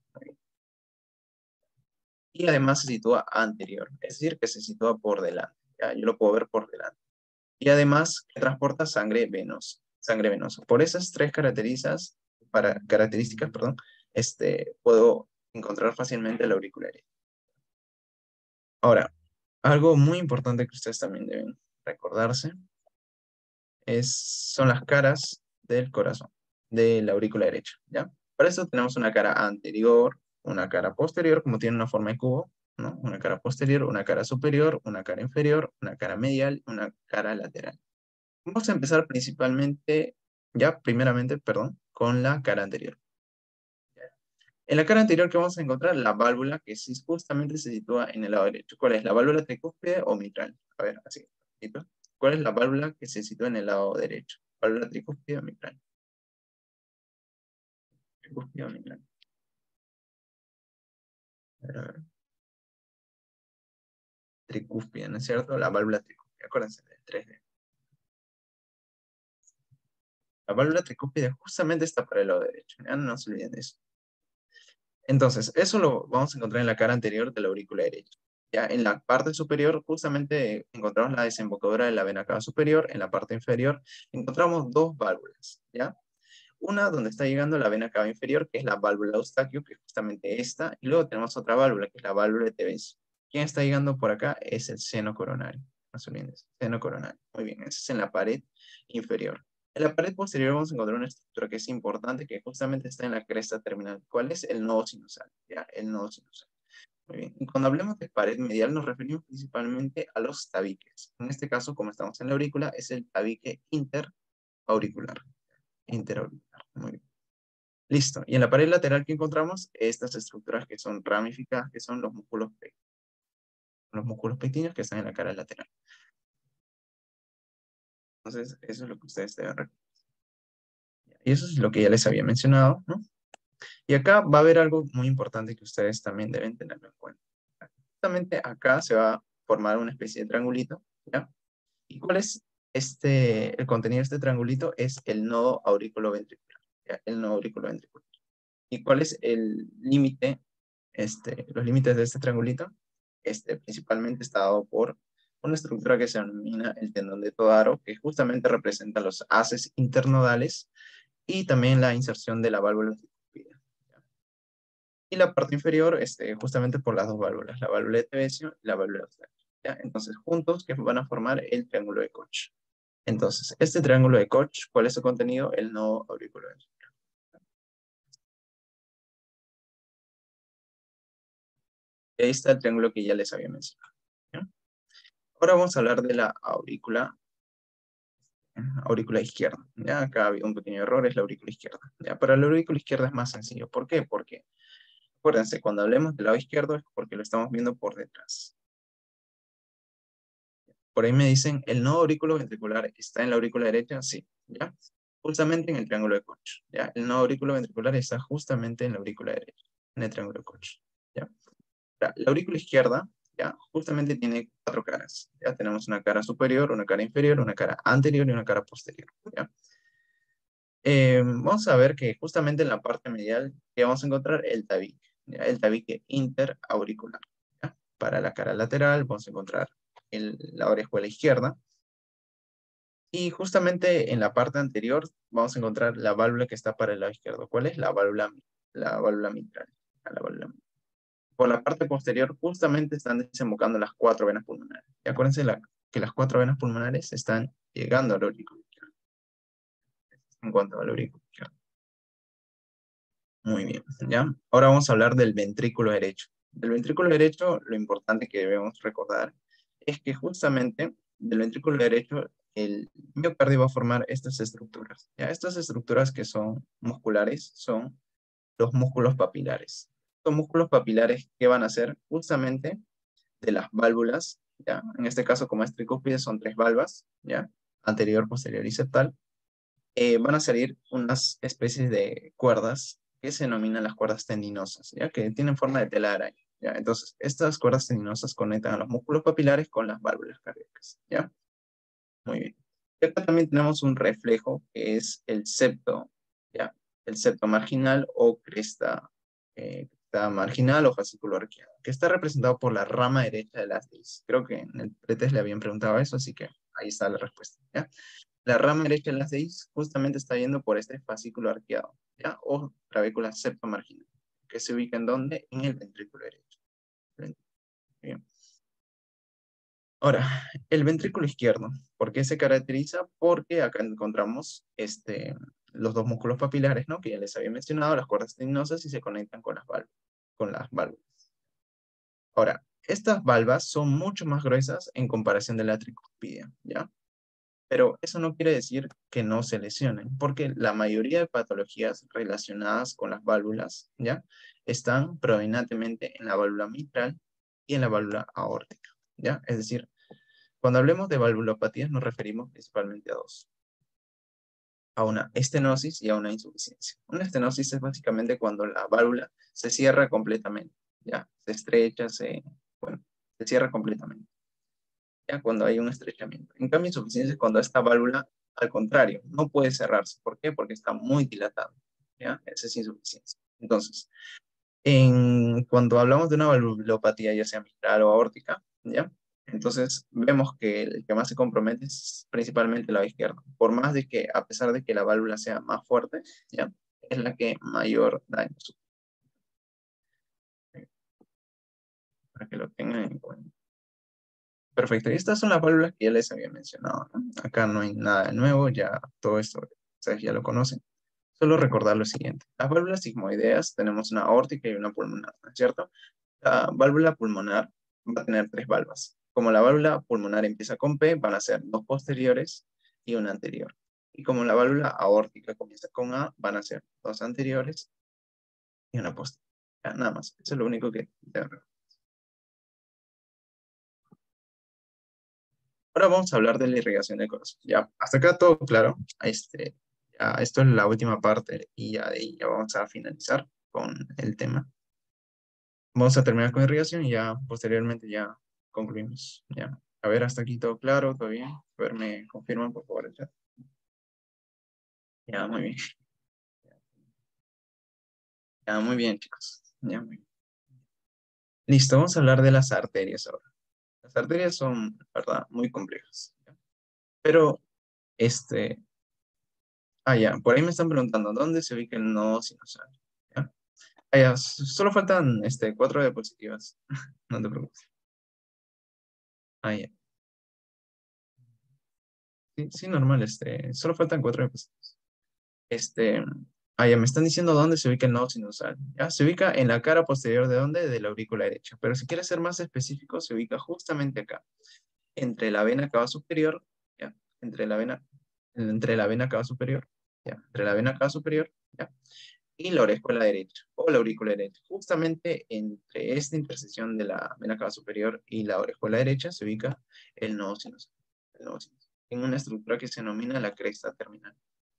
Y además se sitúa anterior, es decir, que se sitúa por delante, ¿ya? Yo lo puedo ver por delante. Y además que transporta sangre venosa, sangre venosa. Por esas tres características, perdón, puedo encontrar fácilmente la aurícula derecha. Ahora, algo muy importante que ustedes también deben recordarse son las caras del corazón, de la aurícula derecha, ¿ya? Para eso tenemos una cara anterior, una cara posterior, como tiene una forma de cubo, ¿no? Una cara posterior, una cara superior, una cara inferior, una cara medial, una cara lateral. Vamos a empezar primeramente, perdón, con la cara anterior. En la cara anterior, ¿qué vamos a encontrar? La válvula que justamente se sitúa en el lado derecho. ¿Cuál es? ¿La válvula tricúspide o mitral? A ver, así. ¿Listo? ¿Cuál es la válvula que se sitúa en el lado derecho? ¿Válvula tricúspide o mitral? Tricúspide o mitral. A ver. Tricúspide, ¿no es cierto? La válvula tricúspide. Acuérdense del 3D. La válvula tricúspide justamente está para el lado derecho. ¿Ya? No se olviden de eso. Entonces, eso lo vamos a encontrar en la cara anterior de la aurícula derecha. Ya en la parte superior, justamente encontramos la desembocadura de la vena cava superior. En la parte inferior, encontramos dos válvulas, ¿ya? Una donde está llegando la vena cava inferior, que es la válvula Eustaquio, que es justamente esta. Y luego tenemos otra válvula, que es la válvula de Teves. ¿Quién está llegando por acá? Es el seno coronario. No se olviden de eso, seno coronario. Muy bien, ese es en la pared inferior. En la pared posterior vamos a encontrar una estructura que es importante, que justamente está en la cresta terminal. ¿Cuál es? El nodo sinusal. ¿Ya? El nodo sinusal. Muy bien. Y cuando hablemos de pared medial nos referimos principalmente a los tabiques. En este caso, como estamos en la aurícula, es el tabique interauricular. Interauricular. Muy bien. Listo. Y en la pared lateral que encontramos estas estructuras que son ramificadas, que son los músculos pequeños que están en la cara lateral. Entonces, eso es lo que ustedes deben recordar. Y eso es lo que ya les había mencionado, ¿no? Y acá va a haber algo muy importante que ustedes también deben tenerlo en cuenta. Justamente acá se va a formar una especie de triangulito, ¿ya? ¿Y cuál es el contenido de este triangulito? Es el nodo auriculoventricular, ¿ya? El nodo auriculoventricular. ¿Y cuál es el límite, los límites de este triangulito? Principalmente está dado por una estructura que se denomina el tendón de Todaro, que justamente representa los haces internodales y también la inserción de la válvula tricúspide. Y la parte inferior, justamente por las dos válvulas, la válvula de Tevesio y la válvula de Eustaquio, ¿ya? Entonces, juntos, que van a formar el triángulo de Koch. Entonces, este triángulo de Koch, ¿cuál es su contenido? El nodo auricular. Y ahí está el triángulo que ya les había mencionado, ¿ya? Ahora vamos a hablar de la aurícula izquierda, ¿ya? Acá había un pequeño error, es la aurícula izquierda, ¿ya? Para la aurícula izquierda es más sencillo. ¿Por qué? Porque, acuérdense, cuando hablemos del lado izquierdo es porque lo estamos viendo por detrás. Por ahí me dicen, ¿el nodo auriculoventricular está en la aurícula derecha? Sí, ¿ya? Justamente en el triángulo de Koch, ¿ya? El nodo auriculoventricular está justamente en la aurícula derecha, en el triángulo de Koch, ¿ya? La aurícula izquierda, ¿ya? Justamente tiene cuatro caras, ¿ya? Tenemos una cara superior, una cara inferior, una cara anterior y una cara posterior, ¿ya? Vamos a ver que justamente en la parte medial que vamos a encontrar el tabique, ¿ya? El tabique interauricular, ¿ya? Para la cara lateral vamos a encontrar la orejuela izquierda, Y justamente en la parte anterior vamos a encontrar la válvula que está para el lado izquierdo. ¿Cuál es? La válvula mitral. La válvula mitral. Por la parte posterior justamente están desembocando las 4 venas pulmonares. Y acuérdense que las 4 venas pulmonares están llegando al aurículo izquierdo. En cuanto al aurículo izquierdo. Muy bien, ¿ya? Ahora vamos a hablar del ventrículo derecho. Del ventrículo derecho, lo importante que debemos recordar es que justamente del ventrículo derecho el miocardio va a formar estas estructuras. ¿Ya? Estas estructuras que son musculares son los músculos papilares. Estos músculos papilares, ¿qué van a hacer? Justamente de las válvulas, ¿ya? En este caso, como es tricúspide, son 3 valvas, ¿ya? Anterior, posterior y septal. Van a salir unas especies de cuerdas que se denominan las cuerdas tendinosas, ¿ya? Que tienen forma de tela de araña, ¿ya? Entonces, estas cuerdas tendinosas conectan a los músculos papilares con las válvulas cardíacas, ¿ya? Muy bien. Y acá también tenemos un reflejo que es el septo, ¿ya? El septo marginal o cresta marginal o fascículo arqueado, que está representado por la rama derecha de las 10. Creo que en el pretest le habían preguntado eso, así que ahí está la respuesta, ¿ya? La rama derecha de las 6 justamente está yendo por este fascículo arqueado, ¿ya? O trabécula septomarginal, que se ubica en ¿dónde? En el ventrículo derecho. Bien. Ahora, el ventrículo izquierdo, ¿por qué se caracteriza? Porque acá encontramos los dos músculos papilares, ¿no? Que ya les había mencionado, las cuerdas tendinosas y se conectan con las válvulas. Ahora, estas valvas son mucho más gruesas en comparación de la tricúspide, ¿ya? Pero eso no quiere decir que no se lesionen, porque la mayoría de patologías relacionadas con las válvulas, ¿ya? Están predominantemente en la válvula mitral y en la válvula aórtica, ¿ya? Es decir, cuando hablemos de valvulopatías nos referimos principalmente a dos: a una estenosis y a una insuficiencia. Una estenosis es básicamente cuando la válvula se cierra completamente, ¿ya? Se estrecha, bueno, se cierra completamente. ¿Ya? Cuando hay un estrechamiento. En cambio, insuficiencia es cuando esta válvula, al contrario, no puede cerrarse. ¿Por qué? Porque está muy dilatada. ¿Ya? Esa es insuficiencia. Entonces, cuando hablamos de una valvulopatía, ya sea mitral o aórtica, ¿ya? Entonces, vemos que el que más se compromete es principalmente el lado izquierdo. Por más de que, a pesar de que la válvula sea más fuerte, ¿ya? Es la que mayor daño sufre. Para que lo tengan en cuenta. Perfecto, y estas son las válvulas que ya les había mencionado, ¿no? Acá no hay nada de nuevo, ya todo esto ustedes ya lo conocen. Solo recordar lo siguiente: las válvulas sigmoideas tenemos una aórtica y una pulmonar, ¿no es cierto? La válvula pulmonar va a tener 3 valvas. Como la válvula pulmonar empieza con P, van a ser 2 posteriores y una anterior. Y como la válvula aórtica comienza con A, van a ser 2 anteriores y una posterior. Ya, nada más, eso es lo único que deben recordar. Ahora vamos a hablar de la irrigación del corazón. Ya, hasta acá todo claro. Ya, esto es la última parte y ya de ahí ya vamos a finalizar con el tema. Vamos a terminar con irrigación y ya posteriormente ya concluimos. Ya. A ver, hasta aquí todo claro, todo bien. A ver, me confirman por favor el chat. Ya, muy bien. Ya, muy bien, chicos. Ya, muy bien. Listo, vamos a hablar de las arterias ahora. Las arterias son, la verdad, muy complejas. ¿Ya? Pero, ya, por ahí me están preguntando, ¿dónde se ubica el nodo sinusal? ¿Ya? Ya, solo faltan 4 diapositivas. No te preocupes. Ya. Sí, sí, normal, solo faltan 4 diapositivas. Este, ya, me están diciendo dónde se ubica el nodo sinusal. ¿Ya? Se ubica en la cara posterior de dónde? De la aurícula derecha. Pero si quieres ser más específico, se ubica justamente acá, entre la vena cava superior, ¿ya? Entre la vena cava superior, ¿ya? Entre la vena cava superior, ¿ya? Y la orejuela derecha o la aurícula derecha. Justamente entre esta intersección de la vena cava superior y la orejuela derecha se ubica el nodo sinusal. El nodo sinusal, en una estructura que se denomina la cresta terminal.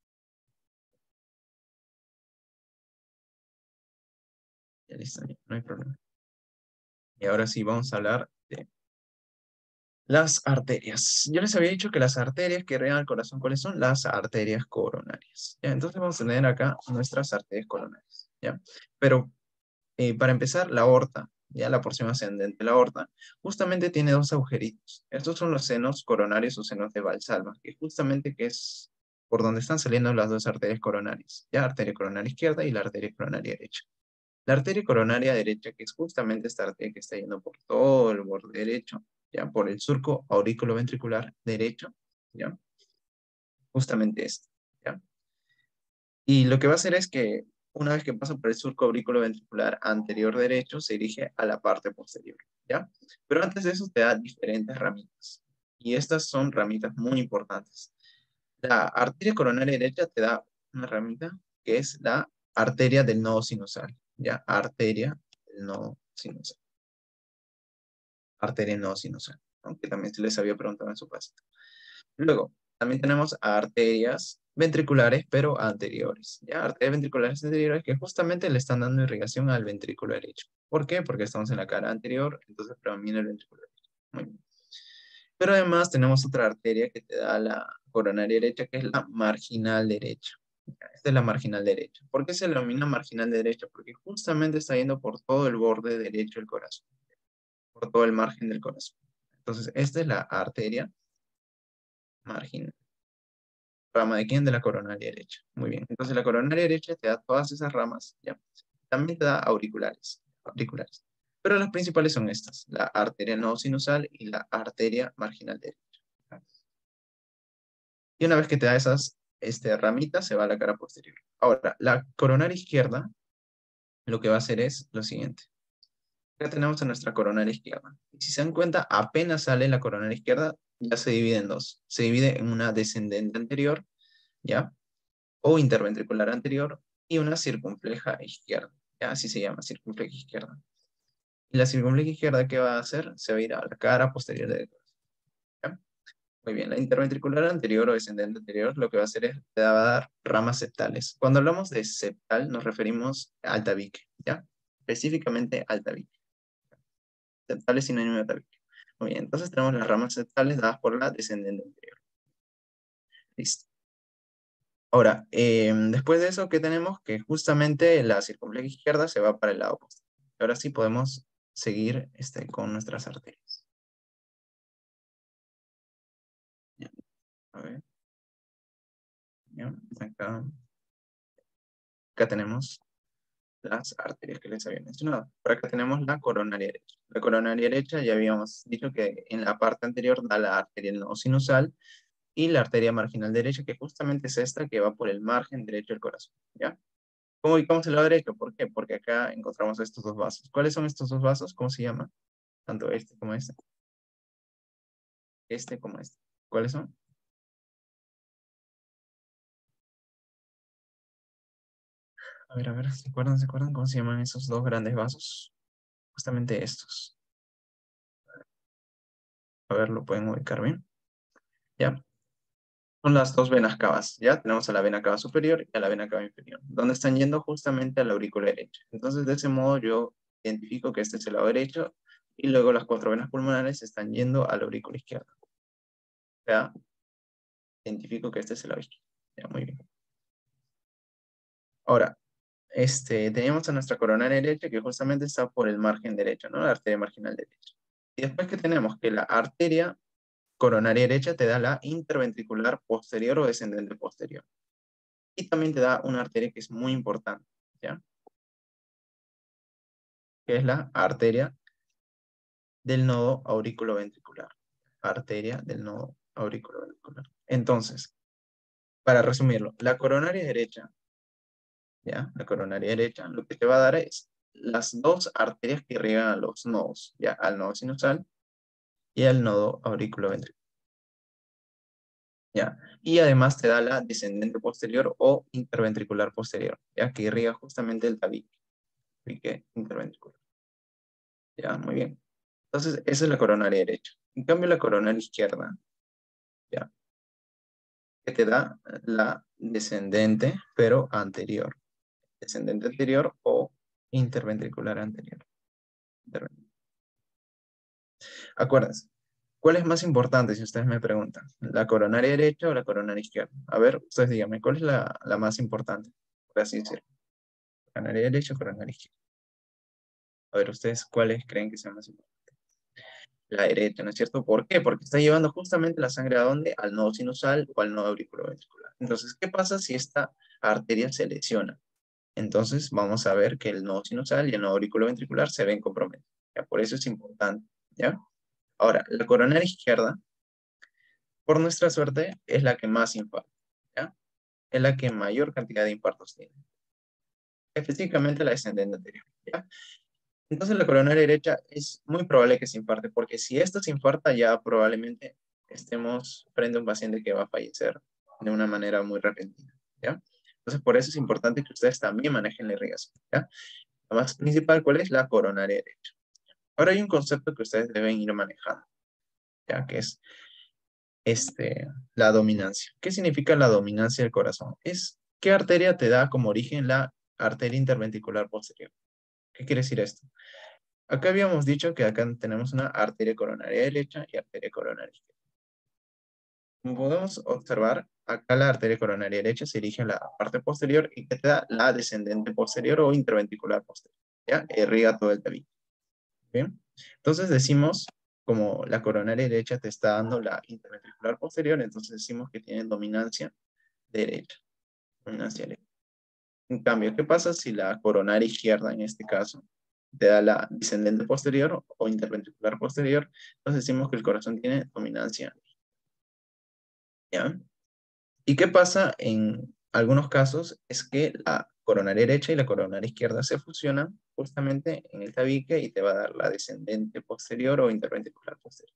Ya listo, no hay problema. Y ahora sí vamos a hablar de las arterias. Yo les había dicho que las arterias que irrigan al corazón, ¿cuáles son? Las arterias coronarias. ¿Ya? Entonces vamos a tener acá nuestras arterias coronarias. ¿Ya? Pero para empezar, la aorta. ya la porción ascendente de la aorta, justamente tiene dos agujeritos. Estos son los senos coronarios o senos de Valsalva, que justamente que es por donde están saliendo las dos arterias coronarias, ya arteria coronaria izquierda y la arteria coronaria derecha. La arteria coronaria derecha, que es justamente esta arteria que está yendo por todo el borde derecho, ya por el surco auriculoventricular derecho, ya, justamente esto, ya. Y lo que va a hacer es que una vez que pasa por el surco auriculoventricular anterior derecho, se dirige a la parte posterior, ¿ya? Pero antes de eso te da diferentes ramitas. Y estas son ramitas muy importantes. La arteria coronaria derecha te da una ramita que es la arteria del nodo sinusal, ¿ya? Arteria del nodo sinusal. Arteria del nodo sinusal, aunque también se les había preguntado en su pasito. Luego, también tenemos arterias ventriculares, pero anteriores. ¿Ya? Arterias ventriculares anteriores que justamente le están dando irrigación al ventrículo derecho. ¿Por qué? Porque estamos en la cara anterior, entonces predomina el ventrículo derecho. Muy bien. Pero además tenemos otra arteria que te da la coronaria derecha, que es la marginal derecha. Esta es la marginal derecha. ¿Por qué se denomina marginal derecha? Porque justamente está yendo por todo el borde derecho del corazón, por todo el margen del corazón. Entonces, esta es la arteria marginal. ¿Rama de quién? De la coronaria derecha. Muy bien. Entonces la coronaria derecha te da todas esas ramas, ¿ya? También te da auriculares, auriculares. Pero las principales son estas, la arteria nodo sinusal y la arteria marginal derecha. Y una vez que te da esas ramitas, se va a la cara posterior. Ahora, la coronaria izquierda, lo que va a hacer es lo siguiente. Acá tenemos a nuestra coronaria izquierda. Y si se dan cuenta, apenas sale la coronaria izquierda, ya se divide en dos. Se divide en una descendente anterior, ¿ya? O interventricular anterior y una circunfleja izquierda. ¿Ya? Así se llama, circunfleja izquierda. Y la circunfleja izquierda, ¿qué va a hacer? Se va a ir a la cara posterior del corazón. ¿Ya? Muy bien, la interventricular anterior o descendente anterior lo que va a hacer es, te va a dar ramas septales. Cuando hablamos de septal nos referimos al tabique, ¿ya? Específicamente al tabique. Septal es sinónimo de tabique. Muy bien, entonces tenemos las ramas septales dadas por la descendente anterior. Listo. Ahora, después de eso, ¿qué tenemos? Que justamente la circunfleja izquierda se va para el lado opuesto. Ahora sí podemos seguir con nuestras arterias. Ya, a ver. Ya, acá tenemos las arterias que les había mencionado. Por acá tenemos la coronaria derecha. La coronaria derecha ya habíamos dicho que en la parte anterior da la arteria no sinusal y la arteria marginal derecha, que justamente es esta que va por el margen derecho del corazón. ¿Ya? ¿Cómo ubicamos el lado derecho? ¿Por qué? Porque acá encontramos estos dos vasos. ¿Cuáles son estos dos vasos? ¿Cómo se llaman? Tanto este como este. Este como este. ¿Cuáles son? A ver, se acuerdan cómo se llaman esos dos grandes vasos? Justamente estos. A ver, lo pueden ubicar bien. ¿Ya? Son las dos venas cavas, ¿ya? Tenemos a la vena cava superior y a la vena cava inferior, donde están yendo justamente a la aurícula derecha. Entonces, de ese modo yo identifico que este es el lado derecho y luego las cuatro venas pulmonares están yendo a la aurícula izquierda. ¿Ya? Identifico que este es el lado izquierdo. Ya, muy bien. Ahora, teníamos a nuestra coronaria derecha que justamente está por el margen derecho, ¿no? La arteria marginal derecha. Y después que tenemos que la arteria coronaria derecha te da la interventricular posterior o descendente posterior. Y también te da una arteria que es muy importante, ¿ya? Que es la arteria del nodo auriculoventricular. Arteria del nodo auriculoventricular. Entonces, para resumirlo, la coronaria derecha, ¿ya? La coronaria derecha lo que te va a dar es las dos arterias que irrigan a los nodos, ¿ya? Al nodo sinusal y al nodo auriculoventricular, ¿ya? Y además te da la descendente posterior o interventricular posterior, ¿ya? Que irriga justamente el tabique interventricular. ¿Ya? Muy bien. Entonces, esa es la coronaria derecha. En cambio, la coronaria izquierda, ¿ya? Que te da la descendente, pero anterior. Descendente anterior o interventricular anterior. Acuérdense, ¿cuál es más importante si ustedes me preguntan? ¿La coronaria derecha o la coronaria izquierda? A ver, ustedes díganme, ¿cuál es la más importante? Por así decirlo. ¿Coronaria derecha o coronaria izquierda? A ver, ¿ustedes cuáles creen que sean más importantes? La derecha, ¿no es cierto? ¿Por qué? Porque está llevando justamente la sangre ¿a dónde? Al nodo sinusal o al nodo auriculoventricular. Entonces, ¿qué pasa si esta arteria se lesiona? Entonces, vamos a ver que el nodo sinusal y el nodo auriculoventricular se ven comprometidos. ¿Ya? Por eso es importante, ¿ya? Ahora, la coronaria izquierda, por nuestra suerte, es la que más infarta, ¿ya? Es la que mayor cantidad de infartos tiene. Específicamente la descendente anterior, ¿ya? Entonces la coronaria derecha es muy probable que se infarte, porque si esto se infarta ya probablemente estemos frente a un paciente que va a fallecer de una manera muy repentina, ¿ya? Entonces por eso es importante que ustedes también manejen la irrigación, ¿ya? La más principal, ¿cuál es? La coronaria derecha. Ahora hay un concepto que ustedes deben ir manejando, ¿ya? Que es la dominancia. ¿Qué significa la dominancia del corazón? Es qué arteria te da como origen la arteria interventricular posterior. ¿Qué quiere decir esto? Acá habíamos dicho que acá tenemos una arteria coronaria derecha y arteria coronaria izquierda. Como podemos observar, acá la arteria coronaria derecha se dirige a la parte posterior y que te da la descendente posterior o interventricular posterior. ¿Ya? Irriga todo el tabique. ¿Bien? Entonces decimos, como la coronaria derecha te está dando la interventricular posterior, entonces decimos que tiene dominancia derecha. Dominancia derecha. En cambio, ¿qué pasa si la coronaria izquierda, en este caso, te da la descendente posterior o interventricular posterior? Entonces decimos que el corazón tiene dominancia. ¿Ya? ¿Y qué pasa en algunos casos? Es que la coronaria derecha y la coronaria izquierda se fusionan justamente en el tabique y te va a dar la descendente posterior o interventricular posterior.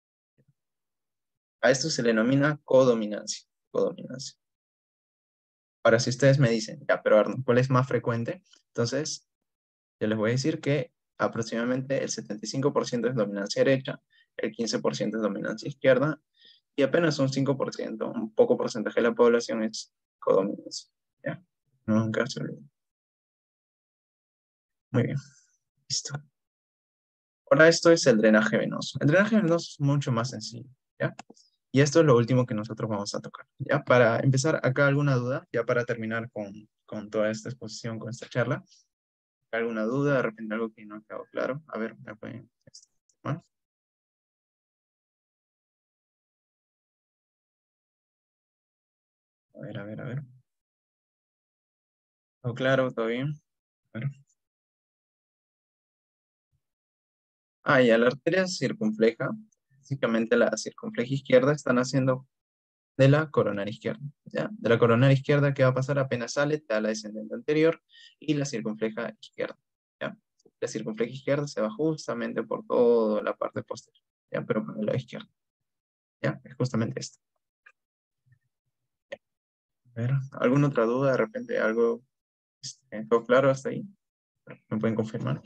A esto se le denomina codominancia. Codominancia. Ahora, si ustedes me dicen, ya, pero Arnold, ¿cuál es más frecuente? Entonces, yo les voy a decir que aproximadamente el 75% es dominancia derecha, el 15% es dominancia izquierda y apenas un 5%, un poco porcentaje de la población es codominancia. ¿Ya? Nunca se olviden. Muy bien, listo. Ahora esto es el drenaje venoso. El drenaje venoso es mucho más sencillo, ¿ya? Y esto es lo último que nosotros vamos a tocar, ¿ya? Para empezar, acá alguna duda, ya para terminar con toda esta exposición, con esta charla. ¿Alguna duda? De repente algo que no ha quedado claro. A ver, ¿me pueden más? A ver, a ver, a ver. ¿Todo claro? ¿Todo bien? A ver. Ah, ya, la arteria circunfleja, básicamente la circunfleja izquierda, están haciendo de la coronaria izquierda, ¿ya? De la coronaria izquierda, ¿qué va a pasar? Apenas sale, te da la descendente anterior y la circunfleja izquierda, ¿ya? La circunfleja izquierda se va justamente por toda la parte posterior, ¿ya? Pero por el lado izquierdo, ¿ya? Es justamente esto. A ver, ¿alguna otra duda? De repente algo, ¿todo claro hasta ahí? ¿Me pueden confirmar?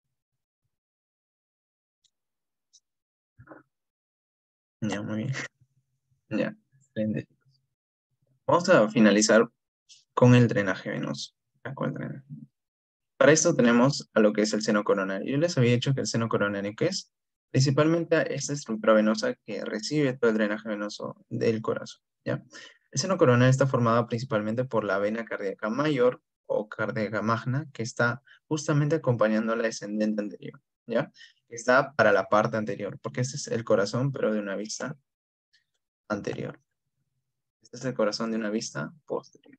Ya, muy bien. Ya, excelente. Vamos a finalizar con el drenaje venoso. ¿Ya? Con el drenaje. Para esto tenemos a lo que es el seno coronario. Yo les había dicho que el seno coronario, ¿qué es? Principalmente a esta estructura venosa que recibe todo el drenaje venoso del corazón, ¿ya? El seno coronario está formado principalmente por la vena cardíaca mayor o cardíaca magna, que está justamente acompañando a la descendente anterior, ¿ya? Que está para la parte anterior, porque este es el corazón, pero de una vista anterior. Este es el corazón de una vista posterior.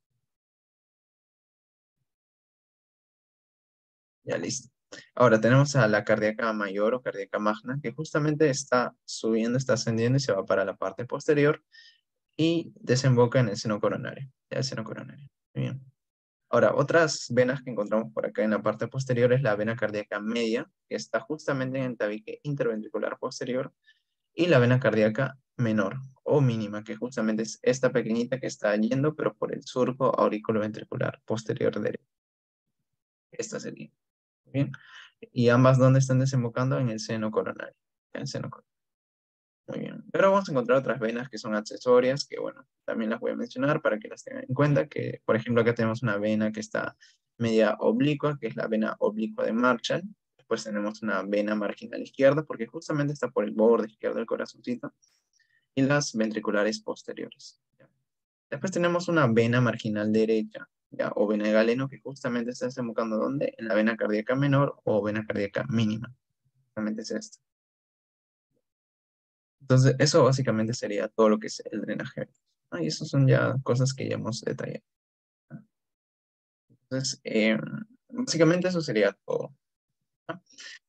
Ya listo. Ahora tenemos a la cardíaca mayor o cardíaca magna, que justamente está subiendo, está ascendiendo y se va para la parte posterior y desemboca en el seno coronario. Ya el seno coronario. Muy bien. Ahora, otras venas que encontramos por acá en la parte posterior es la vena cardíaca media, que está justamente en el tabique interventricular posterior, y la vena cardíaca menor o mínima, que justamente es esta pequeñita que está yendo, pero por el surco auriculoventricular posterior derecho. Esta sería. Bien. Y ambas, ¿dónde están desembocando? En el seno coronario. En el seno coronario. Muy bien. Pero vamos a encontrar otras venas que son accesorias, que bueno, también las voy a mencionar para que las tengan en cuenta, que por ejemplo acá tenemos una vena que está media oblicua, que es la vena oblicua de Marshall. Después tenemos una vena marginal izquierda, porque justamente está por el borde izquierdo del corazoncito. Y las ventriculares posteriores. Después tenemos una vena marginal derecha, ¿ya? O vena de galeno, que justamente está desembocando ¿dónde? En la vena cardíaca menor o vena cardíaca mínima. Justamente es esto. Entonces, eso básicamente sería todo lo que es el drenaje venoso. Y eso son ya cosas que ya hemos detallado. Entonces, básicamente eso sería todo. ¿No?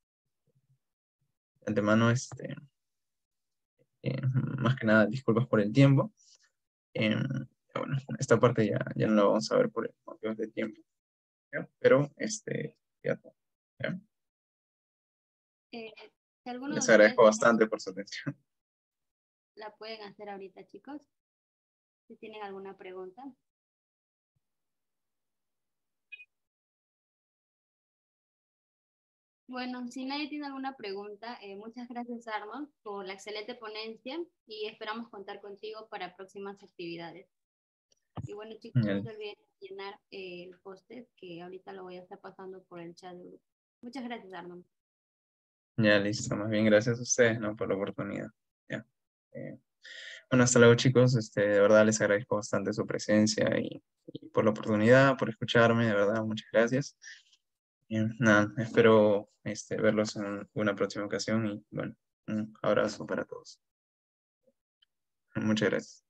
De antemano, más que nada, disculpas por el tiempo. Bueno, esta parte ya no la vamos a ver por motivos de tiempo. ¿Ya? Pero, ya todo. ¿Ya? Eh, si alguno de Les ustedes agradezco bastante por su atención. la pueden hacer ahorita, chicos, si tienen alguna pregunta. Bueno, si nadie tiene alguna pregunta, muchas gracias Arnold por la excelente ponencia y esperamos contar contigo para próximas actividades. Y bueno chicos, no Genial. se olviden de llenar el post-it que ahorita lo voy a estar pasando por el chat de grupo. Muchas gracias Arnold. Ya, listo. Más bien, gracias a ustedes, ¿no? Por la oportunidad. Ya. Eh, bueno, hasta luego, chicos. De verdad les agradezco bastante su presencia y por la oportunidad, por escucharme. De verdad, muchas gracias. Nada, espero verlos en una próxima ocasión y bueno, un abrazo para todos. Muchas gracias.